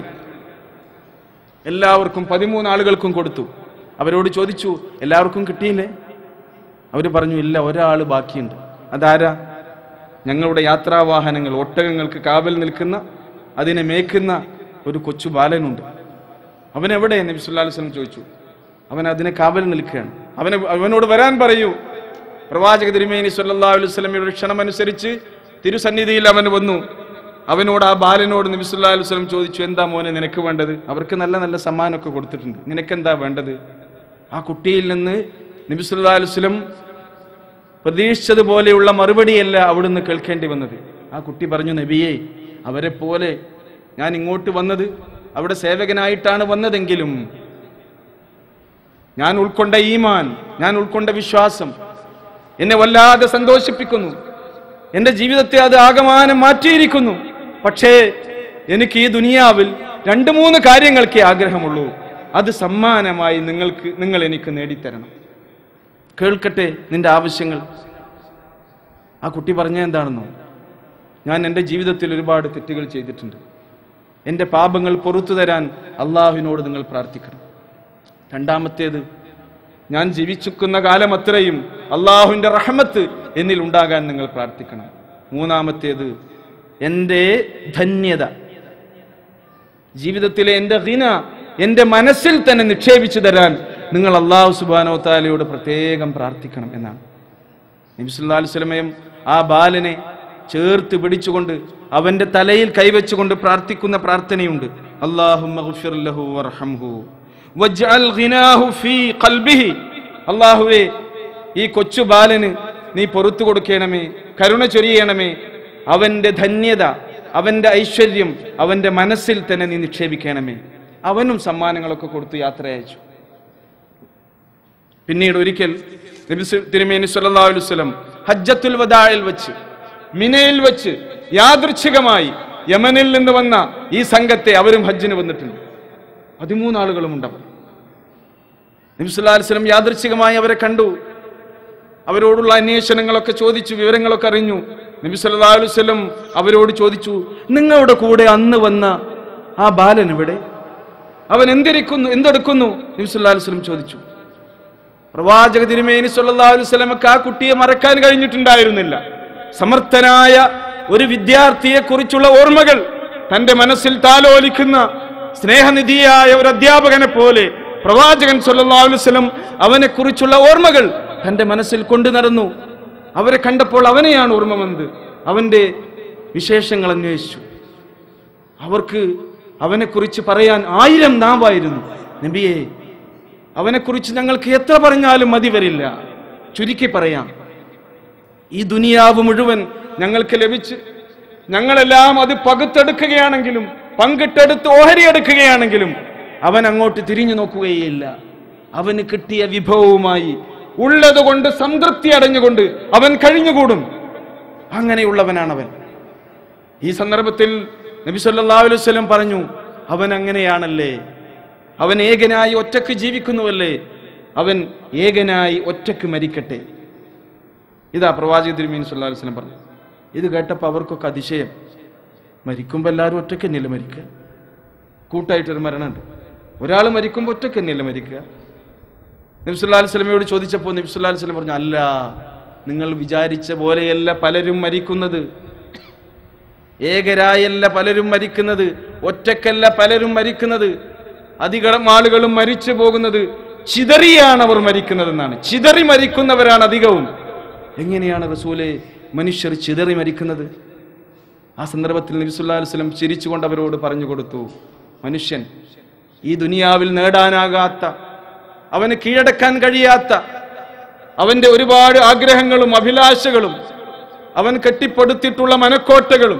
എല്ലാവർക്കും പതിമൂന്ന് ആളുകൾക്കും കൊടുത്തു. അവരോട് ചോദിച്ചു, എല്ലാവർക്കും കിട്ടിയില്ലേ? അവർ പറഞ്ഞു, ഇല്ല, ഒരാൾ ബാക്കിയുണ്ട്. അതാരാ? ഞങ്ങളുടെ യാത്രാവാഹനങ്ങൾ ഒട്ടകങ്ങൾക്ക് കാവൽ നിൽക്കുന്ന, അതിനെ മേക്കുന്ന ഒരു കൊച്ചു ബാലനുണ്ട്. അവനെവിടെ? നബി സല്ലല്ലാഹു അലൈഹി വസല്ലം ചോദിച്ചു. അവൻ അതിനെ കാവൽ നിൽക്കുകയാണ്. അവനെ അവനോട് വരാൻ പറയൂ. പ്രവാചക തിരുമേനി സ്വല്ലല്ലാഹു അലൈഹി വസല്ലമയുടെ ക്ഷണമനുസരിച്ച് തിരുസന്നിധിയിൽ അവൻ വന്നു. അവനോട്, ആ ബാലനോട് നബി സല്ലല്ലാഹു അലൈഹി വസല്ലം ചോദിച്ചു, എന്താ മോനെ നിനക്ക് വേണ്ടത്? അവർക്ക് നല്ല നല്ല സമ്മാനമൊക്കെ കൊടുത്തിട്ടുണ്ട്, നിനക്കെന്താ വേണ്ടത്? ആ കുട്ടിയിൽ നിന്ന് നബി സല്ലല്ലാഹു അലൈഹി വസല്ലം പ്രതീക്ഷിച്ചതുപോലെയുള്ള മറുപടിയല്ല അവിടുന്ന് കേൾക്കേണ്ടി വന്നത്. ആ കുട്ടി പറഞ്ഞു, നബിയെ, അവരെ പോലെ ഞാൻ ഇങ്ങോട്ട് വന്നത് അവിടെ സേവകനായിട്ടാണ് വന്നതെങ്കിലും ഞാൻ ഉൾക്കൊണ്ട ഈമാൻ, ഞാൻ ഉൾക്കൊണ്ട വിശ്വാസം എന്നെ വല്ലാതെ സന്തോഷിപ്പിക്കുന്നു. എൻ്റെ ജീവിതത്തെ അത് ആകമാനം മാറ്റിയിരിക്കുന്നു. പക്ഷേ എനിക്ക് ഈ ദുനിയാവിൽ രണ്ട് മൂന്ന് കാര്യങ്ങൾക്കേ ആഗ്രഹമുള്ളൂ. അത് സമ്മാനമായി നിങ്ങൾക്ക് നിങ്ങൾ എനിക്ക് നേടിത്തരണം. കേൾക്കട്ടെ നിന്റെ ആവശ്യങ്ങൾ. ആ കുട്ടി പറഞ്ഞ എന്താണെന്നോ? ഞാൻ എൻ്റെ ജീവിതത്തിൽ ഒരുപാട് തെറ്റുകൾ ചെയ്തിട്ടുണ്ട്. എൻ്റെ പാപങ്ങൾ പുറത്തു തരാൻ അള്ളാഹുവിനോട് നിങ്ങൾ പ്രാർത്ഥിക്കണം. രണ്ടാമത്തേത്, ഞാൻ ജീവിച്ചിരിക്കുന്ന കാലം അത്രയും അള്ളാഹുവിൻ്റെ റഹ്മത്ത് എന്നിൽ ഉണ്ടാകാൻ നിങ്ങൾ പ്രാർത്ഥിക്കണം. മൂന്നാമത്തേത്, എൻ്റെ ധന്യത, ജീവിതത്തിലെ എൻ്റെ ഖിന എൻ്റെ മനസ്സിൽ തന്നെ നിക്ഷേപിച്ചു തരാൻ നിങ്ങൾ അല്ലാഹു സുബ്ഹാനഹു വ തആലയോട് പ്രത്യേകം പ്രാർത്ഥിക്കണം എന്നാണ്. നബി സല്ലല്ലാഹു അലൈഹി വസല്ലമയും ആ ബാലനെ ചേർത്ത് പിടിച്ചുകൊണ്ട് അവന്റെ തലയിൽ കൈവച്ചുകൊണ്ട് പ്രാർത്ഥിക്കുന്ന പ്രാർത്ഥനയുണ്ട്. അല്ലാഹുമ്മ ഗ്ഫിർ ലഹു വർഹംഹു വജ്അൽ ഗിനാഹു ഫീ ഖൽബിഹി. അല്ലാഹുവേ, ഈ കൊച്ചു ബാലന് നീ പൊറുത്തു കൊടുക്കണമേ, കരുണ ചൊരിയണമേ, അവന്റെ ധന്യത, അവന്റെ ഐശ്വര്യം അവന്റെ മനസ്സിൽ തന്നെ നീ നിക്ഷേപിക്കണമേ. അവനും സമ്മാനങ്ങളൊക്കെ കൊടുത്ത് യാത്ര അയച്ചു. പിന്നീട് ഒരിക്കൽ നബി തിരുമേനി സല്ലല്ലാഹു അലൈഹി വസല്ലം ഹജ്ജത്തുൽ വദാഇൽ വെച്ച്, മിനയിൽ വെച്ച് യാദൃച്ഛികമായി യമനിൽ നിന്ന് വന്ന ഈ സംഘത്തെ, അവരും ഹജ്ജിന് വന്നിട്ടുണ്ട്, പതിമൂന്ന് ആളുകളും ഉണ്ടവർ. നബി സല്ലല്ലാഹു അലൈഹി വസല്ലം യാദൃച്ഛികമായി അവരെ കണ്ടു. അവരോടുള്ള അന്വേഷണങ്ങളൊക്കെ ചോദിച്ചു, വിവരങ്ങളൊക്കെ അറിഞ്ഞു. നബി സല്ലല്ലാഹു അലൈഹി വസല്ലം അവരോട് ചോദിച്ചു, നിങ്ങളുടെ കൂടെ അന്ന് വന്ന ആ ബാലൻ എവിടെ? അവൻ എന്തിരിക്കുന്നു, എന്തെടുക്കുന്നു? നബി സല്ലല്ലാഹു അലൈഹി വസല്ലം ചോദിച്ചു. പ്രവാചക തിരുമേനി സല്ലല്ലാഹു അലൈഹി വസല്ലമക്ക് ആ കുട്ടിയെ മറക്കാൻ കഴിഞ്ഞിട്ടുണ്ടായിരുന്നില്ല. സമർത്ഥനായ ഒരു വിദ്യാർത്ഥിയെ കുറിച്ചുള്ള ഓർമ്മകൾ തന്റെ മനസ്സിൽ താലോലിക്കുന്ന സ്നേഹനിധിയായ ഒരു അധ്യാപകനെ പോലെ പ്രവാചകൻ സല്ലല്ലാഹു അലൈഹി വസല്ലം അവനെ കുറിച്ചുള്ള ഓർമ്മകൾ തന്റെ മനസ്സിൽ കൊണ്ടു നടന്നു. അവരെ കണ്ടപ്പോൾ അവനെയാണ് ഓർമ്മ വന്നത്. അവന്റെ വിശേഷങ്ങൾ അന്വേഷിച്ചു. അവർക്ക് അവനെക്കുറിച്ച് പറയാൻ ആയിരം നാവായിരുന്നു. നബിയെ, അവനെക്കുറിച്ച് ഞങ്ങൾക്ക് എത്ര പറഞ്ഞാലും മതി വരില്ല. ചുരുക്കി പറയാം, ഈ ദുനിയാവ് മുഴുവൻ ഞങ്ങൾക്ക് ലഭിച്ച് ഞങ്ങളെല്ലാം അത് പകുത്തെടുക്കുകയാണെങ്കിലും പങ്കിട്ടെടുത്ത് ഓഹരിയെടുക്കുകയാണെങ്കിലും അവൻ അങ്ങോട്ട് തിരിഞ്ഞു നോക്കുകയില്ല. അവന് കിട്ടിയ വിഭവവുമായി ഉള്ളതുകൊണ്ട് സംതൃപ്തി അടഞ്ഞുകൊണ്ട് അവൻ കഴിഞ്ഞുകൂടും. അങ്ങനെയുള്ളവനാണവൻ. ഈ സന്ദർഭത്തിൽ നബി സല്ലല്ലാഹു അലൈഹി വസല്ലം പറഞ്ഞു, അവൻ അങ്ങനെയാണല്ലേ, അവൻ ഏകനായി ഒറ്റക്ക് ജീവിക്കുന്നുവല്ലേ, അവൻ ഏകനായി ഒറ്റക്ക് മരിക്കട്ടെ. ഇതാ പ്രവാചക തിരുമേനി സല്ലല്ലാഹു അലൈഹി വസല്ലം പറഞ്ഞു. ഇത് കേട്ടപ്പോൾ അവർക്കൊക്കെ അതിശയം. മരിക്കുമ്പോൾ എല്ലാവരും ഒറ്റക്ക് തന്നെയല്ലേ മരിക്കുക? കൂട്ടായിട്ടൊരു മരണമുണ്ട്. ഒരാൾ മരിക്കുമ്പോൾ ഒറ്റക്ക് തന്നെയല്ലേ മരിക്കുക? നബി സല്ലല്ലാഹു അലൈഹി വസല്ലമയോട് ചോദിച്ചപ്പോൾ നബി സല്ലല്ലാഹു അലൈഹി വസല്ലം പറഞ്ഞു, അല്ല, നിങ്ങൾ വിചാരിച്ച പോലെയല്ല പലരും മരിക്കുന്നത്. ഏകരായല്ല പലരും മരിക്കുന്നത്, ഒറ്റക്കല്ല പലരും മരിക്കുന്നത്. അധികം ആളുകളും മരിച്ചു പോകുന്നത് ചിതറിയാണ് അവർ മരിക്കുന്നതെന്നാണ്. ചിതറി മരിക്കുന്നവരാണ് അധികവും. എങ്ങനെയാണ് റസൂലേ മനുഷ്യർ ചിതറി മരിക്കുന്നത്? ആ സന്ദർഭത്തിൽ നബി സല്ലല്ലാഹു അലൈഹി വസല്ലം ചിരിച്ചുകൊണ്ട് അവരോട് പറഞ്ഞു കൊടുത്തു, മനുഷ്യൻ ഈ ദുനിയാവിൽ നേടാനാകാത്ത, അവന് കീഴടക്കാൻ കഴിയാത്ത അവന്റെ ഒരുപാട് ആഗ്രഹങ്ങളും അഭിലാഷകളും അവൻ കെട്ടിപ്പടുത്തിട്ടുള്ള മനക്കോട്ടകളും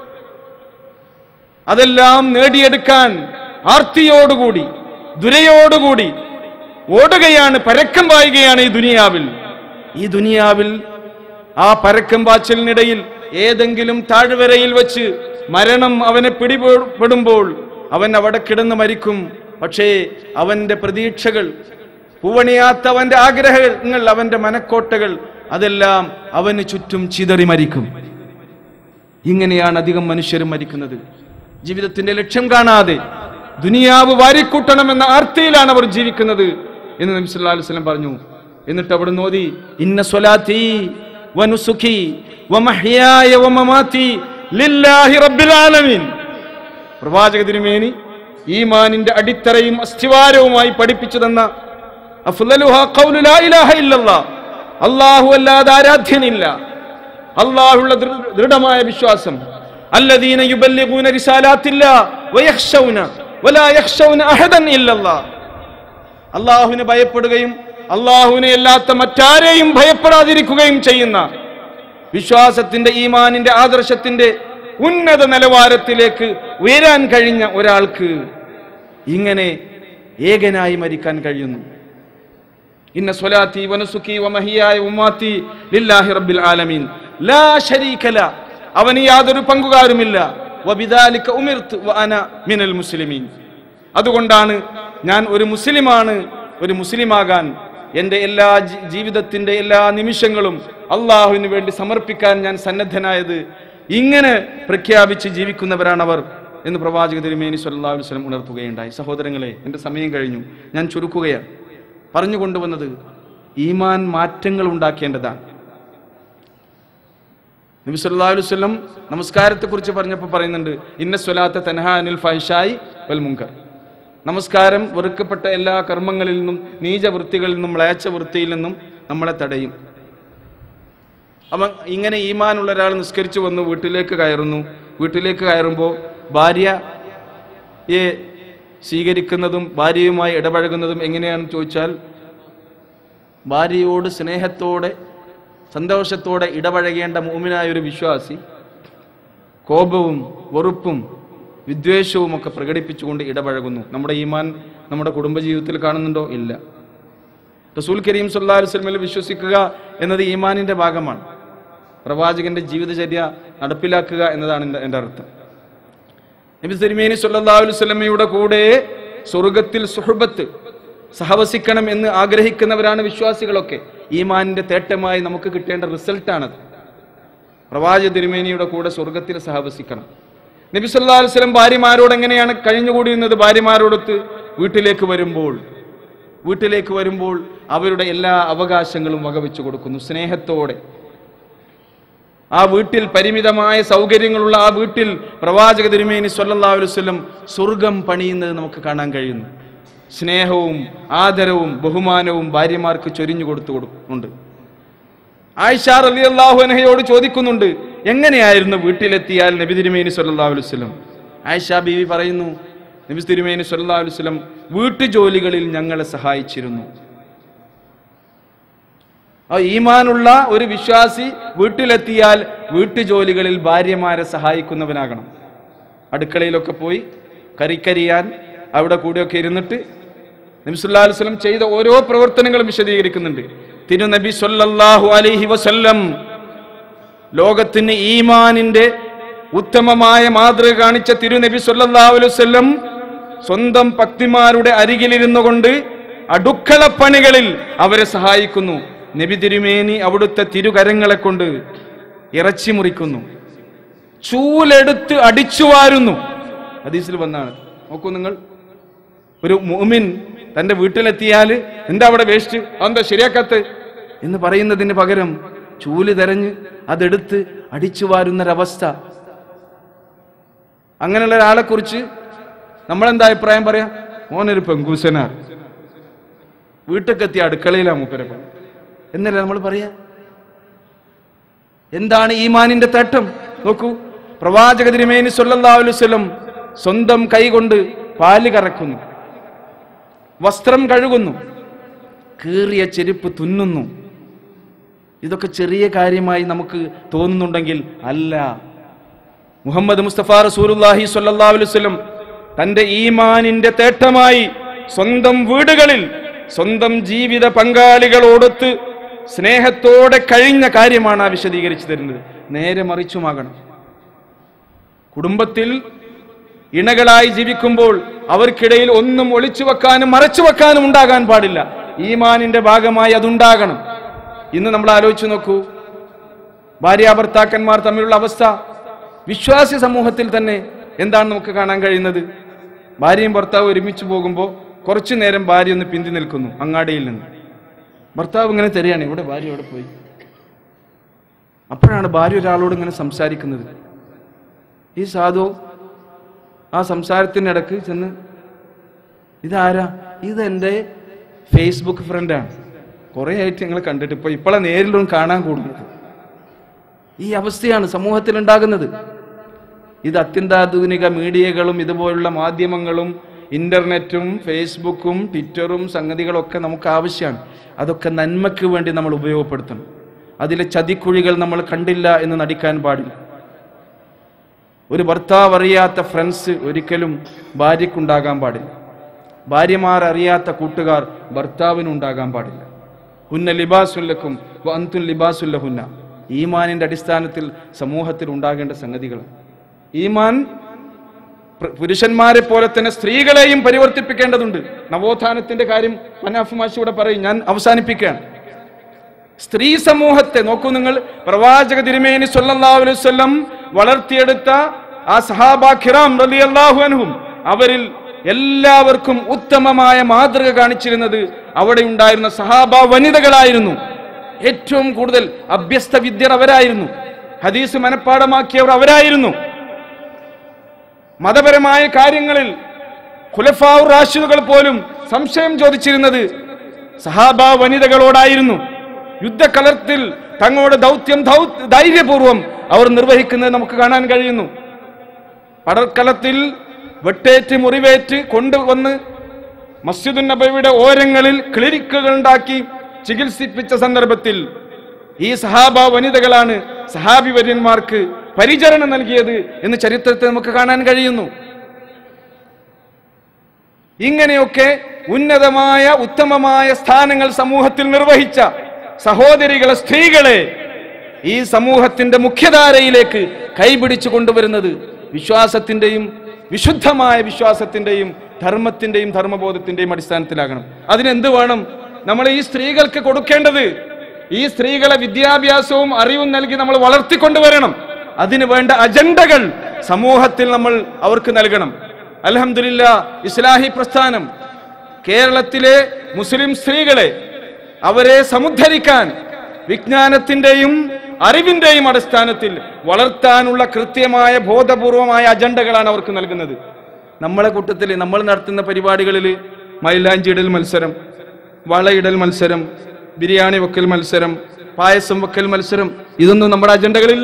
അതെല്ലാം നേടിയെടുക്കാൻ ആർത്തിയോടുകൂടി ദുരയോടുകൂടി ഓടുകയാണ്, പരക്കം പായുകയാണ് ഈ ദുനിയാവിൽ. ഈ ദുനിയാവിൽ ആ പരക്കം പാച്ചിലിനിടയിൽ ഏതെങ്കിലും താഴ്വരയിൽ വെച്ച് മരണം അവനെ പിടിപെടുമ്പോൾ അവൻ അവിടെ കിടന്ന് മരിക്കും. പക്ഷേ അവന്റെ പ്രതീക്ഷകൾ, പൂവണിയാത്ത അവന്റെ ആഗ്രഹങ്ങൾ, അവന്റെ മനക്കോട്ടകൾ അതെല്ലാം അവന് ചുറ്റും ചിതറി മരിക്കും. ഇങ്ങനെയാണ് അധികം മനുഷ്യരും മരിക്കുന്നത്. ജീവിതത്തിന്റെ ലക്ഷ്യം കാണാതെ ദുനിയാവ് വാരിക്കൂട്ടണമെന്ന ആർത്തിയിലാണ് അവർ ജീവിക്കുന്നത് എന്ന് നബി സല്ലല്ലാഹു അലൈഹി വസല്ലം പറഞ്ഞു. എന്നിട്ട് അവിടുന്ന് ഓതി, ഇന്ന സ്വലാത്തി വനുസുഖി വമഹ്യായ വമമാതി ലില്ലാഹി റബ്ബിൽ ആലമീൻ. പ്രവാചക തിരുമേനി ഈമാനിന്റെ അടിത്തറയും അസ്ഥിവാരവുമായി പഠിപ്പിച്ചു തന്ന അഫ്ളലുഹാ ഖൗലു ലാ ഇലാഹ ഇല്ലല്ലാഹ്, അല്ലാഹു അല്ലാതെ ആരാധ്യനില്ല, അല്ലാഹുള്ള ദൃഢമായ വിശ്വാസം. അല്ലദീന യുബല്ലിഗൂന റിസാലാത്തില്ലാഹ് വയഖ്ശൗന വലാ യഖ്ശൗന അഹദൻ ഇല്ലല്ലാഹ്. അല്ലാഹുവിനെ ഭയപ്പെടുകയും അല്ലാഹുവിനെ അല്ലാത്ത മറ്റാരെയും ഭയപ്പെടാതിരിക്കുകയും ചെയ്യുന്ന വിശ്വാസത്തിന്റെ, ഈമാനിന്റെ, ആദർശത്തിന്റെ ഉന്നത നിലവാരത്തിലേക്ക് ഉയരാൻ കഴിഞ്ഞ ഒരാൾക്ക് ഇങ്ങനെ ഏകനായി മരിക്കാൻ കഴിയുന്നു. ഇന്ന സ്വലാത്തി വനുസുഖി വമഹിയായ വമമാതി ലില്ലാഹി റബ്ബിൽ ആലമീൻ ലാ ശരീക ല, അവന് യാതൊരു പങ്കുകാരുമില്ല. വബിദാലിക ഉമിർതു വഅന മിനൽ മുസ്ലിമീൻ. അതുകൊണ്ടാണ് ഞാൻ ഒരു മുസ്ലിമാണ്, ഒരു മുസ്ലിമാകാൻ എൻ്റെ എല്ലാ ജീവിതത്തിന്റെ എല്ലാ നിമിഷങ്ങളും അള്ളാഹുവിന് വേണ്ടി സമർപ്പിക്കാൻ ഞാൻ സന്നദ്ധനായത്. ഇങ്ങനെ പ്രഖ്യാപിച്ച് ജീവിക്കുന്നവരാണവർ എന്ന് പ്രവാചക തിരുമേനി സല്ലല്ലാഹു അലൈഹി വസല്ലം ഉണർത്തുകയുണ്ടായി. സഹോദരങ്ങളെ, എൻ്റെ സമയം കഴിഞ്ഞു, ഞാൻ ചുരുക്കുകയാണ്. പറഞ്ഞുകൊണ്ടുവന്നത് ഈമാൻ മാറ്റങ്ങൾ ഉണ്ടാക്കേണ്ടതാണ്. നബി സല്ലല്ലാഹു അലൈഹി വസല്ലം നമസ്കാരത്തെക്കുറിച്ച് പറഞ്ഞപ്പോൾ പറയുന്നുണ്ട്, ഇന്ന സ്വലാത്ത തൻഹാ അനിൽ ഫഹ്ശായി വൽ മുൻകർ. നമസ്കാരം വെറുക്കപ്പെട്ട എല്ലാ കർമ്മങ്ങളിൽ നിന്നും, നീചവൃത്തികളിൽ നിന്നും, മ്ലേച്ഛ വൃത്തിയിൽ നിന്നും നമ്മളെ തടയും. അപ്പം ഇങ്ങനെ ഈമാനുള്ള ഒരാൾ നിസ്കരിച്ചു വന്നു വീട്ടിലേക്ക് കയറുന്നു. വീട്ടിലേക്ക് കയറുമ്പോൾ ഭാര്യയെ സ്വീകരിക്കുന്നതും ഭാര്യയുമായി ഇടപഴകുന്നതും എങ്ങനെയാണെന്ന് ചോദിച്ചാൽ, ഭാര്യയോട് സ്നേഹത്തോടെ സന്തോഷത്തോടെ ഇടപഴകേണ്ട മുഅ്മിനായ ഒരു വിശ്വാസി കോപവും വെറുപ്പും വിദ്വേഷവും ഒക്കെ പ്രകടിപ്പിച്ചുകൊണ്ട് ഇടപഴകുന്നു. നമ്മുടെ ഈമാൻ നമ്മുടെ കുടുംബജീവിതത്തിൽ കാണുന്നുണ്ടോ? ഇല്ല. റസൂൽ കരീം സല്ലല്ലാഹു അലൈഹി വസല്ലമയിൽ വിശ്വസിക്കുക എന്നത് ഈമാനിന്റെ ഭാഗമാണ്. പ്രവാചകന്റെ ജീവിതചര്യ നടപ്പിലാക്കുക എന്നതാണ് എൻ്റെ അർത്ഥം. നബി തിരുമേനി സല്ലല്ലാഹു അലൈഹി വസല്ലമയുടെ കൂടെ സ്വർഗത്തിൽ സുഹബത്ത് സഹവസിക്കണം എന്ന് ആഗ്രഹിക്കുന്നവരാണ് വിശ്വാസികളൊക്കെ. ഈമാനിന്റെ തേട്ടമായി നമുക്ക് കിട്ടേണ്ട റിസൾട്ടാണത്. പ്രവാചക തിരുമേനിയുടെ കൂടെ സ്വർഗത്തിൽ സഹവസിക്കണം. നബി സല്ലല്ലാഹു അലൈഹി വസല്ലം ഭാര്യമാരോട് എങ്ങനെയാണ് കഴിഞ്ഞുകൂടിയിരുന്നത്? ഭാര്യമാരോടൊത്ത് വീട്ടിലേക്ക് വരുമ്പോൾ വീട്ടിലേക്ക് വരുമ്പോൾ അവരുടെ എല്ലാ അവകാശങ്ങളും വകവെച്ചു കൊടുക്കുന്നു സ്നേഹത്തോടെ. ആ വീട്ടിൽ പരിമിതമായ സൗകര്യങ്ങളുള്ള ആ വീട്ടിൽ പ്രവാചക തിരുമേനി സല്ലല്ലാഹു അലൈഹി വസല്ലം സ്വർഗം പണിയുന്നത് നമുക്ക് കാണാൻ കഴിയുന്നു. സ്നേഹവും ആദരവും ബഹുമാനവും ഭാര്യമാർക്ക് ചൊരിഞ്ഞു കൊടുത്തു കൊടുക്കുന്നുണ്ട്. ആയിഷ റളിയല്ലാഹു അൻഹയോട് ചോദിക്കുന്നുണ്ട്, എങ്ങനെയായിരുന്നു വീട്ടിലെത്തിയാൽ നബി തിരുമേനി സല്ലല്ലാഹു അലൈഹി വസല്ലം? ആയിഷ ബീവി പറയുന്നു, നബി തിരുമേനി സല്ലല്ലാഹു അലൈഹി വസല്ലം വീട്ടുജോലികളിൽ ഞങ്ങളെ സഹായിച്ചിരുന്നു. ആ ഈമാനുള്ള ഒരു വിശ്വാസി വീട്ടിലെത്തിയാൽ വീട്ടുജോലികളിൽ ഭാര്യമാരെ സഹായിക്കുന്നവനാകണം. അടുക്കളയിലൊക്കെ പോയി കരിക്കരിയാൻ അവിടെ കൂടെയൊക്കെ ഇരുന്നിട്ട് നബി സല്ലല്ലാഹു അലൈഹി വസല്ലം ചെയ്ത ഓരോ പ്രവർത്തനങ്ങളും വിശദീകരിക്കുന്നുണ്ട്. തിരുനബി സല്ലല്ലാഹു അലൈഹി വസല്ലം ലോകത്തിന് ഈമാനിന്റെ ഉത്തമമായ മാതൃക കാണിച്ച തിരുനബി സല്ലല്ലാഹു അലൈഹി വസല്ലം സ്വന്തം പത്നിമാരുടെ അരികിലിരുന്നു കൊണ്ട് അടുക്കളപ്പണികളിൽ അവരെ സഹായിക്കുന്നു. നബി തിരുമേനി അവിടുത്തെ തിരുകരങ്ങളെ കൊണ്ട് ഇറച്ചി മുറിക്കുന്നു, ചൂലെടുത്ത് അടിച്ചു വാരുന്നു. ഹദീസിൽ വന്നാണ്. നോക്കൂ നിങ്ങൾ, ഒരു മുഅ്മിൻ തന്റെ വീട്ടിലെത്തിയാൽ എന്താ അവിടെ വേസ്റ്റ്, അതെന്താ ശരിയാക്കത്ത് എന്ന് പറയുന്നതിന് പകരം ചൂല് തെരഞ്ഞ് അതെടുത്ത് അടിച്ചു വാരുന്നൊരവസ്ഥ. അങ്ങനെയുള്ള ഒരാളെ കുറിച്ച് നമ്മളെന്താ അഭിപ്രായം പറയാം? മോനൊരു പെങ്കൂസനാ, വീട്ടിലെത്തിയ അടുക്കളയിലാ മൂപ്പരെ എന്നല്ലേ നമ്മൾ പറയാ? എന്താണ് ഈമാനിന്റെ തട്ടം? നോക്കൂ, പ്രവാചക തിരുമേനി സല്ലല്ലാഹു അലൈഹി വസല്ലം സ്വന്തം കൈകൊണ്ട് പാല് കറക്കുന്നു, വസ്ത്രം കഴുകുന്നു, കീറിയ ചെരുപ്പ് തുന്നുന്നു. ഇതൊക്കെ ചെറിയ കാര്യമായി നമുക്ക് തോന്നുന്നുണ്ടെങ്കിൽ അല്ല. മുഹമ്മദ് മുസ്തഫ റസൂലുള്ളാഹി സ്വല്ലല്ലാഹു അലൈഹി വസല്ലം തന്റെ ഈമാനിന്റെ തേട്ടമായി സ്വന്തം വീടുകളിൽ സ്വന്തം ജീവിത പങ്കാളികളോടൊത്ത് സ്നേഹത്തോടെ കഴിഞ്ഞ കാര്യമാണ് ആ വിശദീകരിച്ചു തരുന്നത്. നേരെ മറിച്ചുമാകണം. കുടുംബത്തിൽ ഇണകളായി ജീവിക്കുമ്പോൾ അവർക്കിടയിൽ ഒന്നും ഒളിച്ചു വെക്കാനും മറച്ചു വെക്കാനും ഉണ്ടാകാൻ പാടില്ല. ഈമാനിന്റെ ഭാഗമായി അതുണ്ടാകണം. ഇന്ന് നമ്മൾ ആലോചിച്ചു നോക്കൂ, ഭാര്യാഭർത്താക്കന്മാർ തമ്മിലുള്ള അവസ്ഥ വിശ്വാസി സമൂഹത്തിൽ തന്നെ എന്താണ് നമുക്ക് കാണാൻ കഴിയുന്നത്? ഭാര്യയും ഭർത്താവ് ഒരുമിച്ച് പോകുമ്പോൾ കുറച്ചു നേരം ഭാര്യ ഒന്ന് പിന്തി നിൽക്കുന്നു അങ്ങാടിയിൽ നിന്ന്. ഭർത്താവ് ഇങ്ങനെ തരികയാണ്, ഇവിടെ ഭാര്യ എവിടെ പോയി? അപ്പോഴാണ് ഭാര്യ ഒരാളോട് ഇങ്ങനെ സംസാരിക്കുന്നത്. ഈ സാധു ആ സംസാരത്തിനിടക്ക് ചെന്ന്, ഇതാരാ? ഇതെൻ്റെ ഫേസ്ബുക്ക് ഫ്രണ്ടാണ്, കുറേ ആയിട്ട് ഞങ്ങൾ കണ്ടിട്ട് ഇപ്പൊ ഇപ്പോഴാണ് നേരിലും കാണാൻ കൂടുന്നത്. ഈ അവസ്ഥയാണ് സമൂഹത്തിൽ ഉണ്ടാകുന്നത്. ഇത് അത്യന്താധുനിക മീഡിയകളും ഇതുപോലുള്ള മാധ്യമങ്ങളും ഇന്റർനെറ്റും ഫേസ്ബുക്കും ട്വിറ്ററും സംഗതികളൊക്കെ നമുക്ക് ആവശ്യമാണ്. അതൊക്കെ നന്മയ്ക്ക് വേണ്ടി നമ്മൾ ഉപയോഗപ്പെടുത്തണം. അതിലെ ചതിക്കുഴികൾ നമ്മൾ കണ്ടില്ല എന്ന് നടിക്കാൻ പാടില്ല. ഒരു ഭർത്താവ് അറിയാത്ത ഫ്രണ്ട്സ് ഒരിക്കലും ഭാര്യയ്ക്കുണ്ടാകാൻ പാടില്ല. ഭാര്യമാർ അറിയാത്ത കൂട്ടുകാർ ഭർത്താവിനുണ്ടാകാൻ പാടില്ല. ഹുന്ന ലിബാസുല്ലക്കും അന്തും ലിബാസുല്ലഹുന്ന. ഈമാനിന്റെ അടിസ്ഥാനത്തിൽ സമൂഹത്തിൽ ഉണ്ടാകേണ്ട സംഗതികൾ. ഈമാൻ പുരുഷന്മാരെ പോലെ തന്നെ സ്ത്രീകളെയും പരിവർത്തിപ്പിക്കേണ്ടതുണ്ട്. നവോത്ഥാനത്തിന്റെ കാര്യം മനാഫ് മാഷിയുടെ പറയും, ഞാൻ അവസാനിപ്പിക്കുകയാണ്. സ്ത്രീ സമൂഹത്തെ നോക്കൂ നിങ്ങൾ, പ്രവാചക തിരുമേനി സല്ലല്ലാഹു അലൈഹി വസല്ലം വളർത്തിയെടുത്ത ആ സഹാബാ കിറാം റളിയല്ലാഹു അൻഹും അവരിൽ എല്ലാവർക്കും ഉത്തമമായ മാതൃക കാണിച്ചിരുന്നത് അവിടെ ഉണ്ടായിരുന്ന സഹാബാ വനിതകളായിരുന്നു. ഏറ്റവും കൂടുതൽ അഭ്യസ്ത വിദ്യർ അവരായിരുന്നു. ഹദീസ് മനഃപ്പാടമാക്കിയവർ അവരായിരുന്നു. മതപരമായ കാര്യങ്ങളിൽ ഖുലഫാഉർ റാഷിദുകൾ പോലും സംശയം ചോദിച്ചിരുന്നത് സഹാബ വനിതകളോടായിരുന്നു. യുദ്ധകളത്തിൽ തങ്ങളുടെ ദൗത്യം ധൈര്യപൂർവ്വം അവർ നിർവഹിക്കുന്നത് നമുക്ക് കാണാൻ കഴിയുന്നു. പടർക്കലത്തിൽ വെട്ടേറ്റ് മുറിവേറ്റ് കൊണ്ടുവന്ന് മസ്ജിദുൻ നബവിയുടെ ഓരങ്ങളിൽ ക്ലിനിക്കുകൾ ഉണ്ടാക്കി ചികിത്സിപ്പിച്ച സന്ദർഭത്തിൽ ഈ സഹാബ വനിതകളാണ് സഹാബി വര്യന്മാർക്ക് പരിചരണം നൽകിയത് എന്ന് ചരിത്രത്തിൽ നമുക്ക് കാണാൻ കഴിയുന്നു. ഇങ്ങനെയൊക്കെ ഉന്നതമായ ഉത്തമമായ സ്ഥാനങ്ങൾ സമൂഹത്തിൽ നിർവഹിച്ച സഹോദരികളെ, സ്ത്രീകളെ ഈ സമൂഹത്തിന്റെ മുഖ്യധാരയിലേക്ക് കൈപിടിച്ചു കൊണ്ടുവരുന്നത് വിശ്വാസത്തിന്റെയും വിശുദ്ധമായ വിശ്വാസത്തിന്റെയും ധർമ്മത്തിന്റെയും ധർമ്മബോധത്തിന്റെയും അടിസ്ഥാനത്തിലാകണം. അതിനെന്ത് വേണം? നമ്മൾ ഈ സ്ത്രീകൾക്ക് കൊടുക്കേണ്ടത്, ഈ സ്ത്രീകളെ വിദ്യാഭ്യാസവും അറിവും നൽകി നമ്മൾ വളർത്തിക്കൊണ്ടുവരണം. അതിനു വേണ്ട അജണ്ടകൾ സമൂഹത്തിൽ നമ്മൾ അവർക്ക് നൽകണം. അൽഹംദുലില്ലാ, ഇസ്ലാഹി പ്രസ്ഥാനം കേരളത്തിലെ മുസ്ലിം സ്ത്രീകളെ അവരെ സമുദ്ധരിക്കാൻ വിജ്ഞാനത്തിന്റെയും അറിവിന്റെയും അടിസ്ഥാനത്തിൽ വളർത്താനുള്ള കൃത്യമായ ബോധപൂർവമായ അജണ്ടകളാണ് അവർക്ക് നൽകുന്നത്. നമ്മളെ കൂട്ടത്തിൽ നമ്മൾ നടത്തുന്ന പരിപാടികളിൽ മൈലാഞ്ചിയിടൽ മത്സരം, വളയിടൽ മത്സരം, ബിരിയാണി വെക്കൽ മത്സരം, പായസം വെക്കൽ മത്സരം, ഇതൊന്നും നമ്മുടെ അജണ്ടകളില്ല.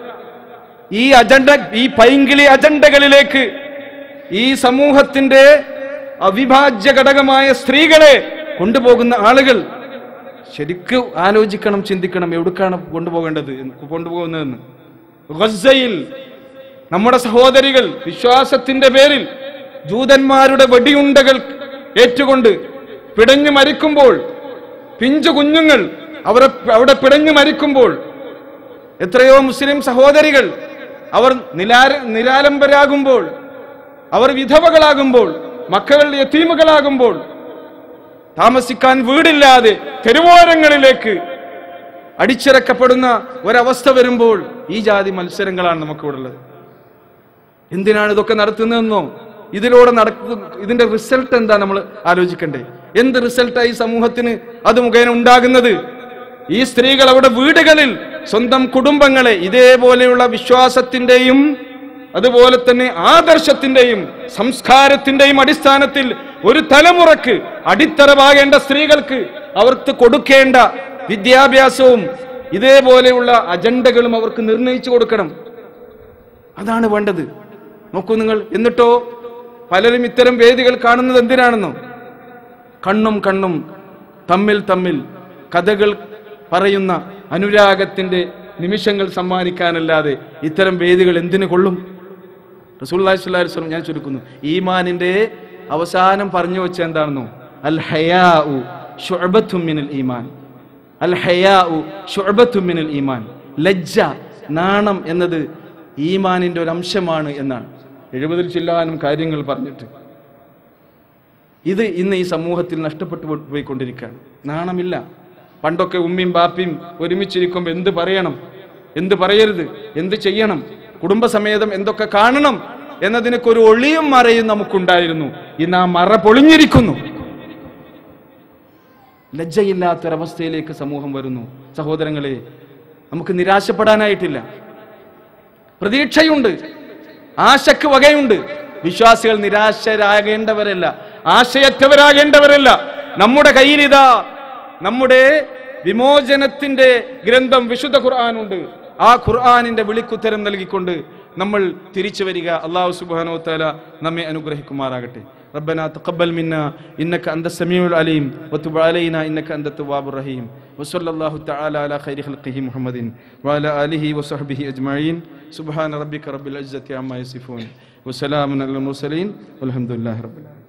ഈ അജണ്ട, ഈ പൈങ്കിളി അജണ്ടകളിലേക്ക് ഈ സമൂഹത്തിന്റെ അവിഭാജ്യ ഘടകമായ സ്ത്രീകളെ കൊണ്ടുപോകുന്ന ആളുകൾ ശരിക്കും ആലോചിക്കണം, ചിന്തിക്കണം, എവിടേക്കാണ് കൊണ്ടുപോകേണ്ടത് കൊണ്ടുപോകുന്നതെന്ന്. ഗസയിൽ നമ്മുടെ സഹോദരികൾ വിശ്വാസത്തിന്റെ പേരിൽ ജൂതന്മാരുടെ വെടിയുണ്ടകൾ ഏറ്റുകൊണ്ട് പിടഞ്ഞു മരിക്കുമ്പോൾ, പിഞ്ചു കുഞ്ഞുങ്ങൾ അവരെ അവിടെ പിടഞ്ഞു മരിക്കുമ്പോൾ, എത്രയോ മുസ്ലിം സഹോദരികൾ അവർ നിലാര നിരാലംബരാകുമ്പോൾ, അവർ വിധവകളാകുമ്പോൾ, മക്കളുടെ യതീമുകളാകുമ്പോൾ, താമസിക്കാൻ വീടില്ലാതെ തെരുവോരങ്ങളിലേക്ക് അടിച്ചിറക്കപ്പെടുന്ന ഒരവസ്ഥ വരുമ്പോൾ ഈ ജാതി മത്സരങ്ങളാണ് നമുക്കിവിടെ ഉള്ളത്. എന്തിനാണ് ഇതൊക്കെ നടത്തുന്നതെന്നോ, ഇതിലൂടെ നടക്കുന്ന ഇതിന്റെ റിസൾട്ട് എന്താ നമ്മൾ ആലോചിക്കണ്ടേ? എന്ത് റിസൾട്ടായി സമൂഹത്തിന് അത് മുഖേന ഉണ്ടാകുന്നത്? ഈ സ്ത്രീകൾ അവിടെ വീടുകളിൽ സ്വന്തം കുടുംബങ്ങളെ ഇതേപോലെയുള്ള വിശ്വാസത്തിന്റെയും അതുപോലെ തന്നെ ആദർശത്തിന്റെയും സംസ്കാരത്തിന്റെയും അടിസ്ഥാനത്തിൽ ഒരു തലമുറക്ക് അടിത്തറവാകേണ്ട സ്ത്രീകൾക്ക് അവർക്ക് കൊടുക്കേണ്ട വിദ്യാഭ്യാസവും ഇതേപോലെയുള്ള അജണ്ടകളും അവർക്ക് നിർണയിച്ചു കൊടുക്കണം. അതാണ് വേണ്ടത്. നോക്കൂ നിങ്ങൾ. എന്നിട്ടോ പലരും ഇത്തരം വേദികൾ കാണുന്നത് എന്തിനാണെന്നോ? കണ്ണും കണ്ണും തമ്മിൽ തമ്മിൽ കഥകൾ പറയുന്ന അനുരാഗത്തിന്റെ നിമിഷങ്ങൾ സമ്മാനിക്കാനല്ലാതെ ഇത്തരം വേദികൾ എന്തിനു കൊള്ളും? റസൂലുള്ളാഹി സ്വല്ലല്ലാഹു അലൈഹി വസല്ലം, ഞാൻ ചുരുക്കുന്നു, ഈമാനിന്റെ അവസാനം പറഞ്ഞു വെച്ച എന്താണെന്നോ? അൽ ഹയാഉ ശുഅബത്തും മിനൽ ഈമാൻ. അൽ ഹയാഉ ശുഅബത്തും മിനൽ ഈമാൻ. ലജ്ജ, നാണം എന്നത് ഈമാനിന്റെ ഒരു അംശമാണ് എന്നാണ്. എഴുപതിൽ ചില്ലാനും കാര്യങ്ങൾ പറഞ്ഞിട്ട് ഇത് ഇന്ന് ഈ സമൂഹത്തിൽ നഷ്ടപ്പെട്ടു പോയിക്കൊണ്ടിരിക്കുകയാണ്. നാണമില്ല. പണ്ടൊക്കെ ഉമ്മയും ബാപ്പയും ഒരുമിച്ചിരിക്കുമ്പോൾ എന്ത് പറയണം, എന്ത് പറയരുത്, എന്ത് ചെയ്യണം, കുടുംബസമേതം എന്തൊക്കെ കാണണം എന്നതിനൊക്കെ ഒരു ഒളിയും മറയും നമുക്കുണ്ടായിരുന്നു. ഇന്ന് ആ മറ പൊളിഞ്ഞിരിക്കുന്നു. ലജ്ജയില്ലാത്തൊരവസ്ഥയിലേക്ക് സമൂഹം വരുന്നു. സഹോദരങ്ങളെ, നമുക്ക് നിരാശപ്പെടാനായിട്ടില്ല. പ്രതീക്ഷയുണ്ട്, ആശക്ക് വകയുണ്ട്. വിശ്വാസികൾ നിരാശരാകേണ്ടവരല്ല, ആശയറ്റവരാകേണ്ടവരല്ല. നമ്മുടെ കയ്യിലിതാ നമ്മുടെ വിമോചനത്തിന്റെ ഗ്രന്ഥം വിശുദ്ധ ഖുർആനുണ്ട്. ആ ഖുർആനിന്റെ വിളിക്കുത്തരം നൽകിക്കൊണ്ട് നമ്മൾ തിരിച്ചു വരിക. അല്ലാഹു സുബ്ഹാനഹു വ തആല നമ്മെ അനുഗ്രഹിക്കുമാറാകട്ടെ. ربنا تقبل منا إنك أنت السميع العليم وتب علينا إنك أنت التواب الرحيم وصلى الله تعالى على خير خلقه محمد وعلى آله وصحبه أجمعين سبحان ربك رب العزة عما يصفون وسلام على المرسلين والحمد لله رب العالمين.